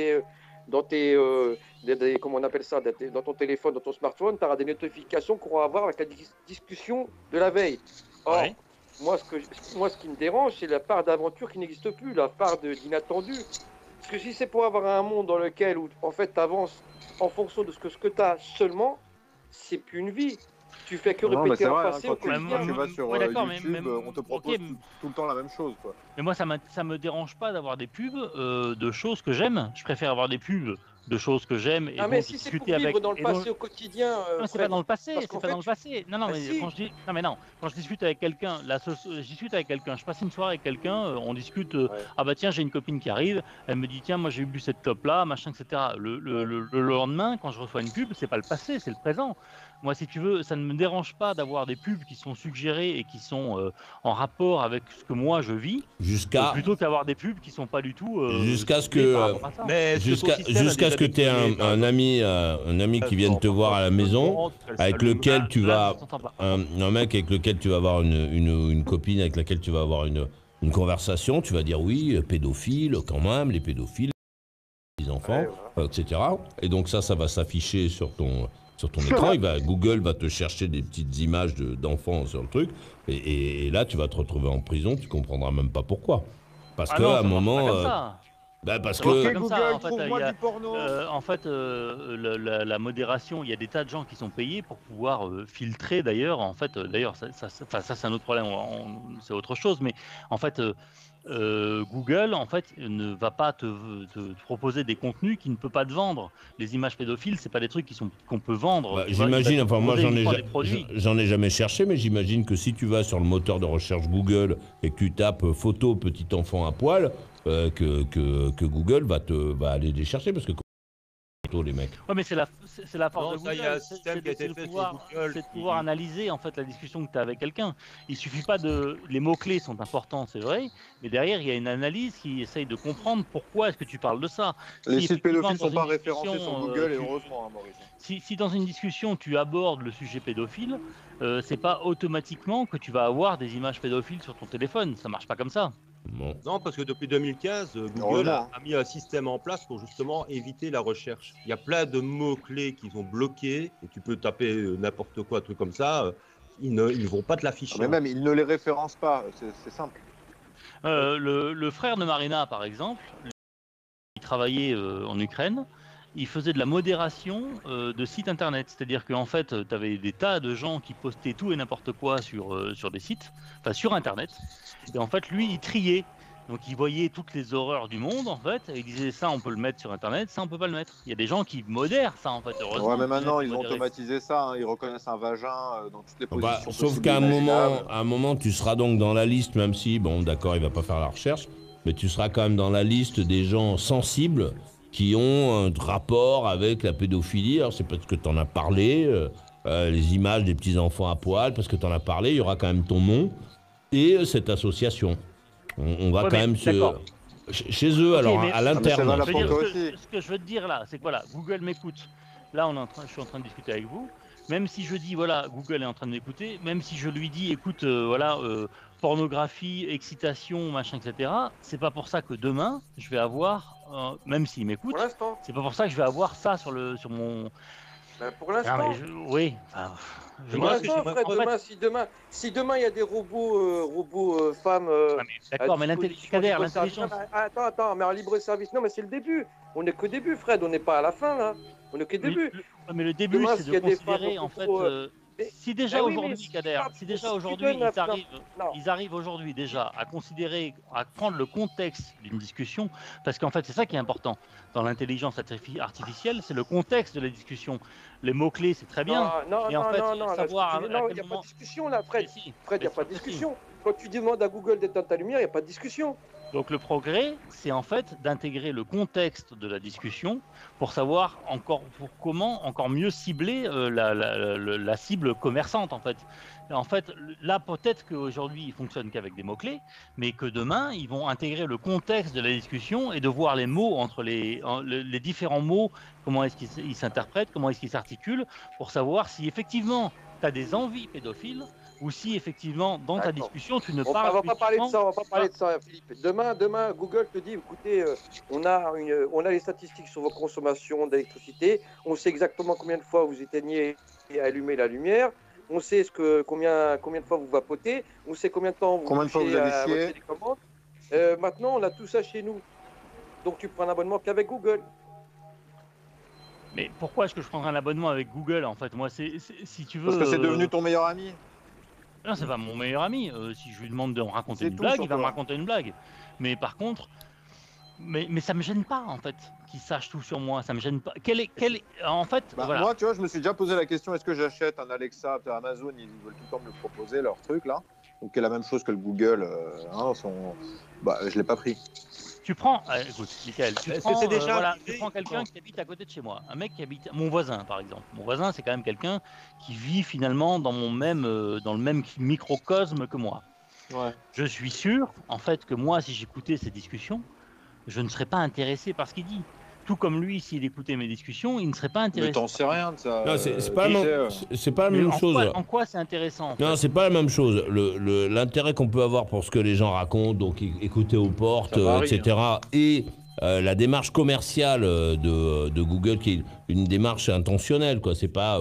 comment on appelle ça, dans ton téléphone, dans ton smartphone, tu auras des notifications qu'on va avoir avec la discussion de la veille. Or, Ouais. moi, ce qui me dérange, c'est la part d'aventure qui n'existe plus, la part d'inattendu. Parce que si c'est pour avoir un monde dans lequel, où, en fait, tu avances en fonction de ce que tu as seulement, c'est plus une vie. Tu fais que Non, mais répéter c'est en vrai, passé quand au tu quotidien. vas sur Ouais, d'accord, mais YouTube, on te propose ok, tout le temps la même chose, quoi. mais moi, ça me dérange pas d'avoir des pubs de choses que j'aime. Je préfère avoir des pubs de choses que j'aime et Ah, donc mais si c'est pour discuter vivre avec. dans le et donc- passé au quotidien, Non, c'est Fred, pas dans le passé, parce c'est qu'en pas fait, dans le passé. Non, bah mais si. quand je dis, non, mais non, quand je discute avec quelqu'un, je discute avec quelqu'un, je passe une soirée avec quelqu'un, on discute, Ouais. ah bah tiens, j'ai une copine qui arrive, elle me dit, tiens, moi j'ai bu cette top là, machin, etc. Le lendemain, quand je reçois une pub, c'est pas le passé, c'est le présent. Moi, si tu veux, ça ne me dérange pas d'avoir des pubs qui sont suggérées et qui sont en rapport avec ce que moi je vis, plutôt qu'avoir des pubs qui sont pas du tout. Jusqu'à ce ciblées que, par rapport à ça. Mais est-ce que ton jusqu'à système a jusqu'à ce que déjà tu aies décliné, par un ami qui vienne te voir à la maison, avec lequel tu vas, un mec avec lequel tu vas avoir une copine avec laquelle tu vas avoir une conversation, tu vas dire oui, pédophile, quand même, les pédophiles, les enfants, Ouais, etc. Et donc ça va s'afficher sur ton écran. Google va te chercher des petites images d'enfants sur le truc, et là tu vas te retrouver en prison, tu comprendras même pas pourquoi. Parce Ah qu'à non, un ça marche pas moment, comme ça. parce Ça marche que pas Ok, comme ça, Google, en fait, trouve-moi il y a- du porno. En fait, la modération, il y a des tas de gens qui sont payés pour pouvoir filtrer d'ailleurs. En fait, d'ailleurs, ça c'est un autre problème, c'est autre chose. Mais en fait, Google, en fait, ne va pas te proposer des contenus qu'il ne peut pas te vendre. Les images pédophiles, c'est pas des trucs qu'on peut vendre. tu vois, il va j'imagine, te enfin moi proposer uniquement des produits. j'en ai jamais cherché, mais j'imagine que si tu vas sur le moteur de recherche Google et que tu tapes photo petit enfant à poil, que Google va aller les chercher, parce que photo les mecs. Ouais, mais c'est la force Non, de ça, il y Google, a un système qui a été de fait sur pouvoir, Google c'est de qui- pouvoir analyser en fait la discussion que tu as avec quelqu'un. Il suffit pas de, les mots clés sont importants, c'est vrai, mais derrière il y a une analyse qui essaye de comprendre pourquoi est-ce que tu parles de ça. Les Si sites effectivement, pédophiles sont dans pas une référencés discussion, sur Google, et tu- heureusement, hein, Maurice. si dans une discussion tu abordes le sujet pédophile, c'est pas automatiquement que tu vas avoir des images pédophiles sur ton téléphone. Ça marche pas comme ça. Bon. Non, parce que depuis 2015, Google Heureusement. a mis un système en place pour justement éviter la recherche. Il y a plein de mots-clés qui sont bloqués, et tu peux taper n'importe quoi, un truc comme ça, ils ne vont pas te l'afficher. Mais même, ils ne les référencent pas, c'est simple. Le frère de Marina, par exemple, il travaillait en Ukraine. Il faisait de la modération de sites internet. C'est-à-dire qu'en fait, tu avais des tas de gens qui postaient tout et n'importe quoi sur des sites, enfin sur internet. Et en fait, lui, il triait. Donc il voyait toutes les horreurs du monde, en fait, et il disait ça, on peut le mettre sur internet, ça, on peut pas le mettre. Il y a des gens qui modèrent ça, en fait, heureusement. Ouais, mais maintenant, ils ont modéré. automatisé ça, hein, ils reconnaissent un vagin dans toutes les Bah, positions. sauf possibles qu'à et imaginables. un moment, tu seras donc dans la liste, même si, bon, d'accord, il va pas faire la recherche, mais tu seras quand même dans la liste des gens sensibles qui ont un rapport avec la pédophilie. Alors, c'est parce que tu en as parlé, les images des petits enfants à poil, parce que tu en as parlé, il y aura quand même ton nom. et cette association. On va Ouais, quand mais même d'accord. chez eux, Ok, alors mais- à ça l'interne. va la Je veux dire, Toi ce, aussi. ce que je veux te dire là, c'est que voilà, Google m'écoute. Là, je suis en train de discuter avec vous. Même si je dis, voilà, Google est en train de m'écouter, même si je lui dis, écoute, voilà, pornographie, excitation, machin, etc., c'est pas pour ça que demain, je vais avoir, même s'il m'écoute, Pour l'instant. c'est pas pour ça que je vais avoir ça sur mon. Ben, pour Non, l'instant. mais oui, enfin, Pour moi, l'instant, Fred, en fait- si demain il y a des robots femmes. Ah, mais d'accord, mais l'intelligence. Attends, mais en libre service, non, mais c'est le début. On n'est qu'au début, Fred, on n'est pas à la fin là. On est qu'au début. Mais le début, Demain, c'est s'il y de a des femmes considérer, en fait, mais- si déjà Ben oui, mais aujourd'hui, si Kader, tu si déjà si tu aujourd'hui, donnes non. ils arrivent aujourd'hui déjà à considérer, à prendre le contexte d'une discussion, parce qu'en fait, c'est ça qui est important dans l'intelligence artificielle, c'est le contexte de la discussion. Les mots-clés, c'est très bien. Non, mais en fait, non, savoir là, à non, il quel n'y a pas moment- de discussion là, Fred. Mais si, Fred, il n'y a mais pas de si, si. discussion. Quand tu demandes à Google d'éteindre ta lumière, il n'y a pas de discussion. Donc le progrès, c'est en fait d'intégrer le contexte de la discussion pour savoir comment encore mieux cibler la cible commerçante en fait. En fait, là peut-être qu'aujourd'hui ils fonctionnent qu'avec des mots-clés, mais que demain ils vont intégrer le contexte de la discussion et de voir les mots entre les différents mots, comment est-ce qu'ils s'interprètent, comment est-ce qu'ils s'articulent, pour savoir si effectivement tu as des envies pédophiles ou si effectivement dans ta D'accord. discussion tu ne On parles va pas parler de uniquement- ça, on va pas parler de ça, Philippe. Demain, Google te dit, écoutez, on a les statistiques sur vos consommations d'électricité, on sait exactement combien de fois vous éteignez et allumez la lumière, on sait combien de fois vous vapotez, on sait combien de temps vous Combien de fois touchez vous avez à votre chié. télécommande. Maintenant, on a tout ça chez nous. Donc tu prends un abonnement qu'avec Google. Mais pourquoi est-ce que je prendrais un abonnement avec Google en fait? Moi, si tu veux. Parce que c'est devenu ton meilleur ami. Non, c'est pas mon meilleur ami. Si je lui demande de me raconter C'est une tout blague, sur il va me toi. raconter une blague. Mais par contre, mais ça me gêne pas en fait qu'il sache tout sur moi. Ça me gêne pas. En fait, Bah, voilà. Moi, tu vois, je me suis déjà posé la question, est-ce que j'achète un Alexa, Amazon, ils veulent tout le temps me le proposer, leur truc là. Donc, qui est la même chose que le Google. Bah, je l'ai pas pris. Tu prends, écoute, Michael, tu Est-ce que prends, c'est déjà voilà, arrivé tu prends quelqu'un qui habite à côté de chez moi, un mec qui habite, mon voisin par exemple. Mon voisin, c'est quand même quelqu'un qui vit finalement dans dans le même microcosme que moi. Ouais. Je suis sûr, en fait, que moi, si j'écoutais ces discussions, je ne serais pas intéressé par ce qu'il dit. Tout comme lui, s'il écoutait mes discussions, il ne serait pas Mais intéressé. t'en sais rien de ça. Non, c'est pas, tu la sais, même- c'est pas la Mais même en chose. quoi- en quoi c'est intéressant en Non, fait c'est pas la même chose. L'intérêt qu'on peut avoir pour ce que les gens racontent, donc écouter aux portes, Ça varie, etc., et la démarche commerciale de Google, qui est une démarche intentionnelle, quoi. C'est pas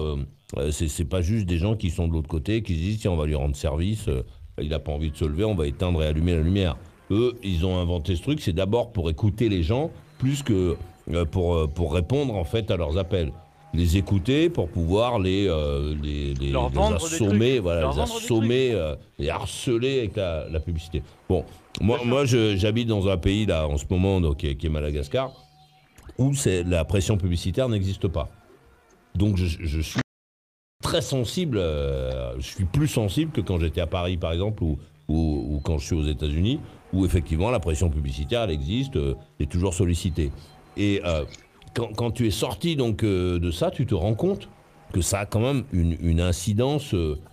juste des gens qui sont de l'autre côté, qui se disent tiens, on va lui rendre service, il n'a pas envie de se lever, on va éteindre et allumer la lumière. Eux, ils ont inventé ce truc, c'est d'abord pour écouter les gens, plus que pour répondre en fait à leurs appels. Les écouter pour pouvoir les Leur vendre des assommer, trucs. voilà, Leur les vendre des assommer, les harceler avec la publicité. Bon, moi j'habite dans un pays là en ce moment donc, qui est Madagascar, où la pression publicitaire n'existe pas. Donc je suis très sensible, je suis plus sensible que quand j'étais à Paris par exemple ou quand je suis aux États-Unis, où effectivement la pression publicitaire elle existe, est toujours sollicitée. Et quand tu es sorti donc de ça, tu te rends compte que ça a quand même une incidence,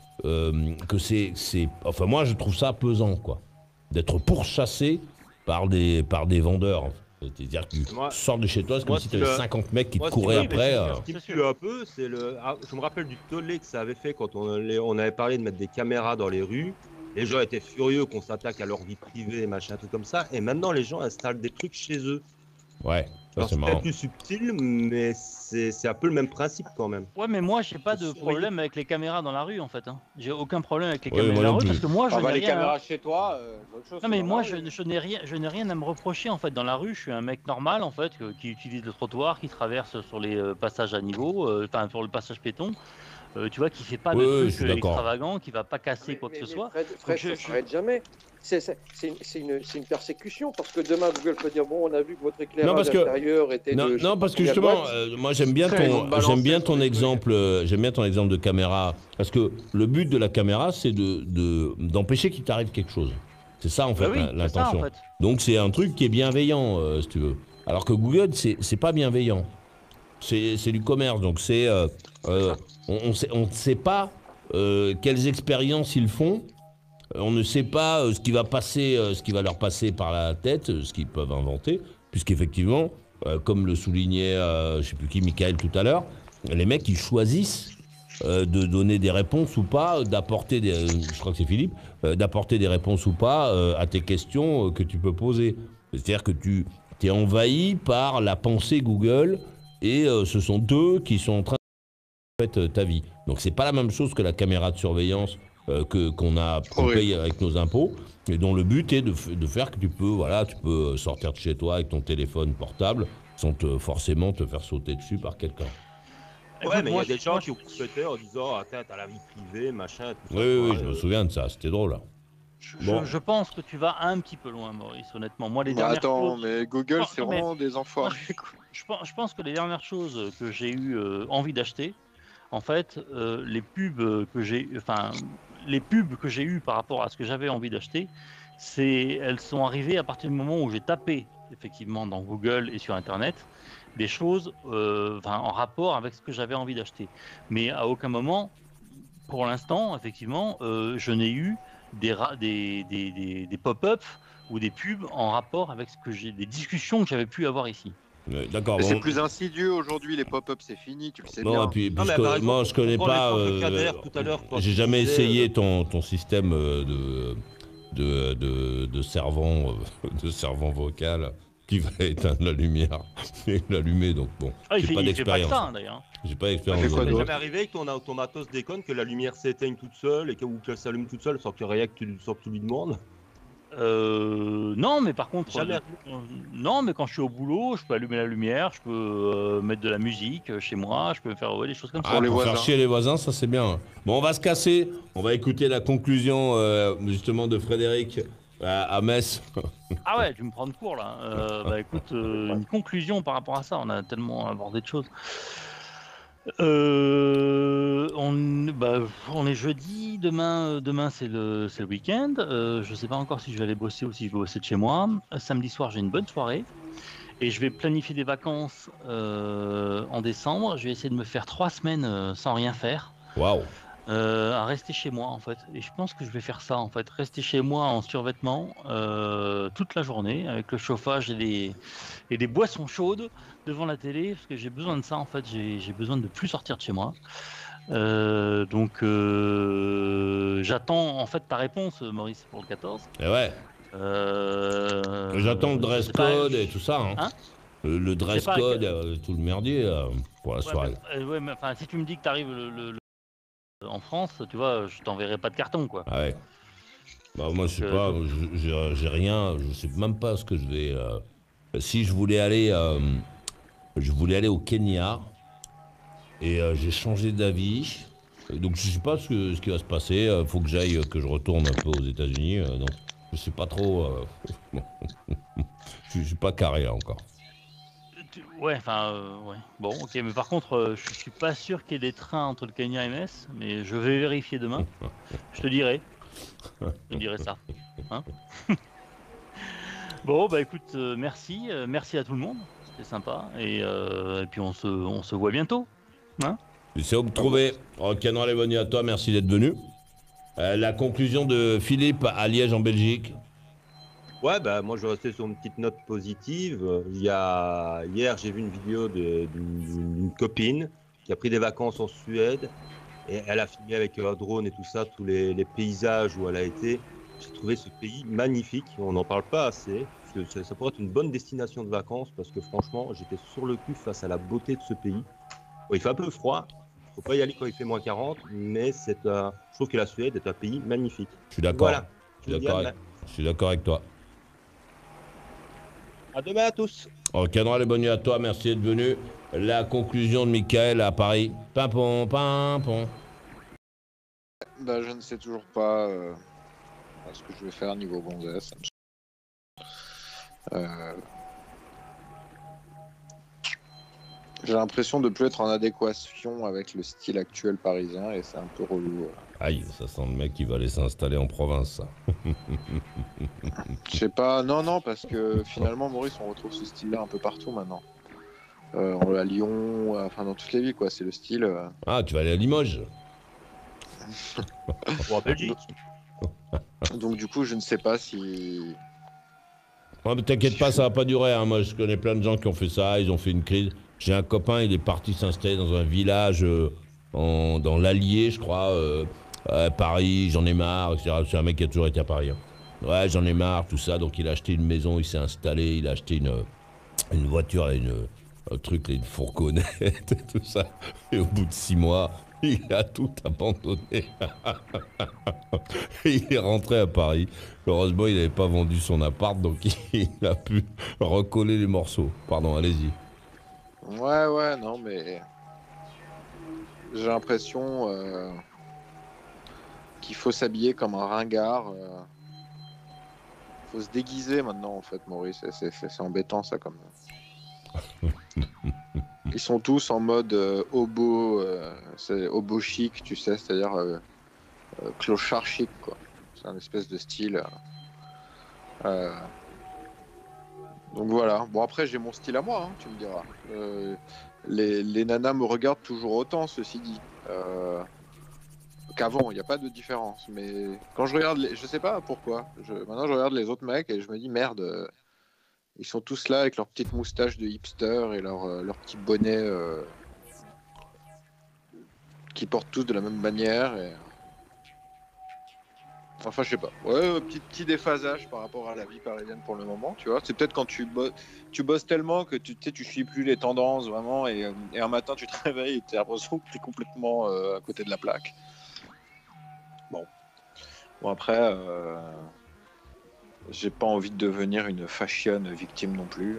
que c'est, enfin moi je trouve ça pesant quoi, d'être pourchassé par des vendeurs. C'est-à-dire que tu Moi- sors de chez toi, c'est comme moi, si c'est tu avais le- 50 mecs qui te Moi, ce couraient qui me- après. Ce qui me tue un peu, c'est je me rappelle du tollé que ça avait fait quand on avait parlé de mettre des caméras dans les rues. Les gens étaient furieux qu'on s'attaque à leur vie privée, machin, tout comme ça. Et maintenant, les gens installent des trucs chez eux. Ouais, ça Alors, c'est c'est marrant. peut-être plus subtil, mais c'est un peu le même principe quand même. Ouais, mais moi, j'ai pas de Surveiller. problème avec les caméras dans la rue, en fait. Hein. J'ai aucun problème avec les Ouais, caméras moi dans la non rue, plus. parce que moi, je Ah bah, n'ai les rien. caméras chez toi, c'est autre chose. Non, mais c'est moi, normal. je n'ai rien à me reprocher, en fait, dans la rue. Je suis un mec normal, en fait, qui utilise le trottoir, qui traverse sur les passages à niveau, enfin, sur le passage piéton. Tu vois, qui fait pas Ouais, je de suis trucs d'accord. extravagants, qui va pas casser quoi que ce soit. Fred, Donc, ça s'arrête jamais. C'est une persécution parce que demain Google peut dire bon, on a vu que votre Non, éclairage parce que- intérieur était Non, de. non, parce que combien de justement, watts. moi j'aime bien Après, ils vont te balancer sur ton des exemple, de caméra, parce que le but de la caméra, c'est d'empêcher qu'il t'arrive quelque chose. C'est ça en fait Bah oui, c'est ça, l'intention. en fait. Donc c'est un truc qui est bienveillant, si tu veux. Alors que Google, c'est pas bienveillant. C'est du commerce, donc on ne sait pas quelles expériences ils font On ne sait pas ce qui va passer, ce qui va leur passer par la tête, ce qu'ils peuvent inventer, puisqu'effectivement, comme le soulignait, je ne sais plus qui, Michael tout à l'heure, les mecs, ils choisissent de donner des réponses ou pas, d'apporter des, je crois que c'est Philippe, d'apporter des réponses ou pas à tes questions que tu peux poser. C'est-à-dire que tu es envahi par la pensée Google et ce sont eux qui sont en train de faire ta vie. Donc c'est pas la même chose que la caméra de surveillance qu'on paye avec nos impôts, et dont le but est de faire que tu peux sortir de chez toi avec ton téléphone portable sans forcément te faire sauter dessus par quelqu'un. Ouais, mais il y a des gens qui ont coupé en disant attends, t'as la vie privée, machin, tout ça. Oui, je me souviens de ça, c'était drôle. Je pense que tu vas un petit peu loin, Maurice, honnêtement. Moi, les dernières choses... mais Google, c'est vraiment des enfoirés. Je pense que les dernières choses que j'ai eu envie d'acheter, en fait, les pubs que j'ai eues par rapport à ce que j'avais envie d'acheter, elles sont arrivées à partir du moment où j'ai tapé, effectivement, dans Google et sur Internet, des choses en rapport avec ce que j'avais envie d'acheter. Mais à aucun moment, pour l'instant, effectivement, je n'ai eu des pop-up ou des pubs en rapport avec des discussions que j'avais pu avoir ici. D'accord. C'est plus insidieux aujourd'hui, les pop-up c'est fini, tu le sais bien. Et puis, moi je connais pas. J'ai jamais essayé ton système de servant vocal qui va éteindre la lumière et l'allumer, donc bon. J'ai pas d'expérience. J'ai pas d'expérience. Ça m'est jamais arrivé que ton matos déconne, que la lumière s'éteigne toute seule et ou qu'elle s'allume toute seule sans qu'il y ait rien que tu lui demandes? Non, mais par contre, non, mais quand je suis au boulot, je peux allumer la lumière, je peux mettre de la musique chez moi, je peux faire des choses comme ça. Pour faire chier les voisins, ça c'est bien. Bon, on va se casser, on va écouter la conclusion justement de Frédéric à Metz. Ah ouais, tu me prends de court là. Écoute, une conclusion par rapport à ça, on a tellement abordé de choses. On est jeudi, demain c'est le week-end. Je sais pas encore si je vais aller bosser ou si je vais bosser de chez moi. Samedi soir j'ai une bonne soirée et je vais planifier des vacances en décembre. Je vais essayer de me faire 3 semaines sans rien faire. Waouh. À rester chez moi en fait, et je pense que je vais faire ça en fait, rester chez moi en survêtement toute la journée avec le chauffage et des boissons chaudes devant la télé, parce que j'ai besoin de ça en fait, j'ai besoin de plus sortir de chez moi. Donc j'attends en fait ta réponse, Maurice, pour le 14. Et ouais. J'attends le dress code et tout ça. Le dress code, tout le merdier pour la soirée. Mais si tu me dis que tu arrives en France, tu vois, je t'enverrai pas de carton, quoi. Ah ouais. Moi, je sais pas, j'ai rien, je sais même pas ce que je vais. Si je voulais aller au Kenya et j'ai changé d'avis. Donc je sais pas ce qui va se passer. Faut que que je retourne un peu aux États-Unis. Donc je sais pas trop. Je suis pas carré là, encore. Ouais. Bon, ok, mais par contre, je suis pas sûr qu'il y ait des trains entre le Kenya et Metz, mais je vais vérifier demain. Je te dirai. Je te dirai ça. Bon, écoute, merci à tout le monde. C'était sympa. Et puis on se voit bientôt. C'est retrouvé. Canon les bonnes à toi, merci d'être venu. La conclusion de Philippe à Liège en Belgique. Ouais, moi je restais sur une petite note positive. Hier, j'ai vu une vidéo d'une copine qui a pris des vacances en Suède et elle a filmé avec un drone et tout ça, tous les paysages où elle a été. J'ai trouvé ce pays magnifique. On n'en parle pas assez. Parce que ça pourrait être une bonne destination de vacances parce que franchement, j'étais sur le cul face à la beauté de ce pays. Bon, il fait un peu froid. Faut pas y aller quand il fait moins 40, mais je trouve que la Suède est un pays magnifique. Je suis d'accord. Voilà. Je suis d'accord avec toi. À demain à tous. Canon les bonnes nuits à toi, merci d'être venu. La conclusion de Michael à Paris. Pimpon. Je ne sais toujours pas ce que je vais faire niveau gonzesse. J'ai l'impression de plus être en adéquation avec le style actuel parisien et c'est un peu relou. Aïe, ça sent le mec qui va aller s'installer en province, ça. Je sais pas, non, parce que finalement, Maurice, on retrouve ce style-là un peu partout maintenant. À Lyon, dans toutes les villes, quoi, c'est le style. Ah, tu vas aller à Limoges. Ou en Belgique. Donc du coup, je ne sais pas si... Ouais, mais t'inquiète pas, ça va pas durer. Hein. Moi, je connais plein de gens qui ont fait ça, ils ont fait une crise. J'ai un copain, il est parti s'installer dans un village dans l'Allier, je crois, à Paris, j'en ai marre, etc. C'est un mec qui a toujours été à Paris. Hein. Ouais, j'en ai marre, tout ça. Donc il a acheté une maison, il s'est installé, il a acheté une voiture, un truc, une fourgonnette, tout ça. Et au bout de 6 mois, il a tout abandonné. Il est rentré à Paris. Heureusement, il n'avait pas vendu son appart, donc il a pu recoller les morceaux. Pardon, allez-y. Ouais, non, mais... J'ai l'impression qu'il faut s'habiller comme un ringard. Faut se déguiser maintenant, en fait, Maurice. C'est embêtant, ça, comme... Ils sont tous en mode hobo, c'est hobo chic, tu sais, c'est-à-dire clochard chic, quoi. C'est un espèce de style. Donc voilà. Bon, après, j'ai mon style à moi, hein, tu me diras. Les nanas me regardent toujours autant, ceci dit. Qu'avant, il n'y a pas de différence. Mais quand je regarde, je sais pas pourquoi. Maintenant, je regarde les autres mecs et je me dis, merde, ils sont tous là avec leurs petites moustaches de hipster et leurs petits bonnets qui portent tous de la même manière. Et... Enfin, je sais pas. Ouais, petit déphasage par rapport à la vie parisienne pour le moment, tu vois. C'est peut-être quand tu bosses tellement que tu suis plus les tendances vraiment et un matin tu te réveilles et tu as l'impression que tu es complètement à côté de la plaque. Bon après, j'ai pas envie de devenir une fashion victime non plus.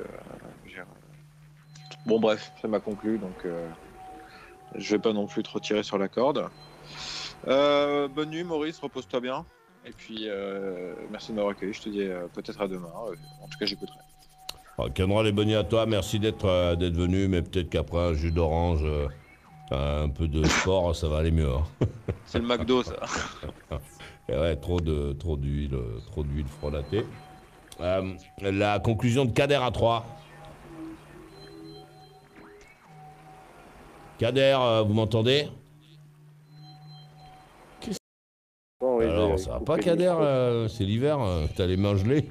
Bon bref, ça m'a conclu, donc je vais pas non plus trop tirer sur la corde. Bonne nuit Maurice, repose-toi bien. Et puis merci de m'avoir accueilli, je te dis peut-être à demain. En tout cas j'écouterai. Cameron, les bonnes nuits à toi, merci d'être venu, mais peut-être qu'après un jus d'orange, un peu de sport, ça va aller mieux. Hein. C'est le McDo ça. Et ouais, trop d'huile frelatée. La conclusion de Kader à 3. Kader, vous m'entendez? Bon, oui, alors, ça va pas, Kader? C'est l'hiver, t'as les mains gelées?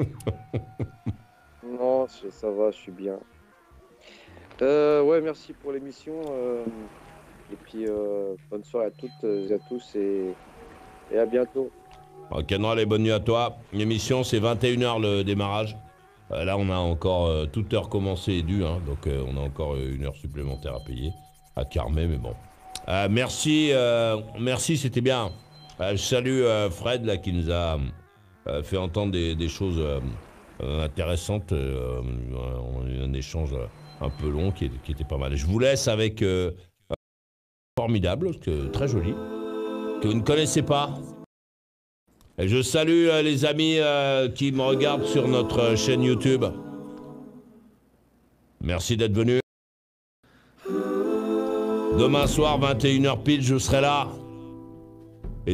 Non, ça va, je suis bien. Ouais, merci pour l'émission. Et puis, bonne soirée à toutes et à tous et à bientôt. Canral, et bonne nuit à toi. L'émission, c'est 21h le démarrage. Là, on a encore toute heure commencée et due, hein, donc on a encore 1 heure supplémentaire à payer à Carmet, mais bon. Merci, c'était bien. Je salue Fred là, qui nous a fait entendre des choses intéressantes. Un échange un peu long qui était pas mal. Je vous laisse avec formidable, très joli, que vous ne connaissez pas. Et je salue les amis qui me regardent sur notre chaîne YouTube. Merci d'être venus. Demain soir, 21h pile, je serai là. Et toi ?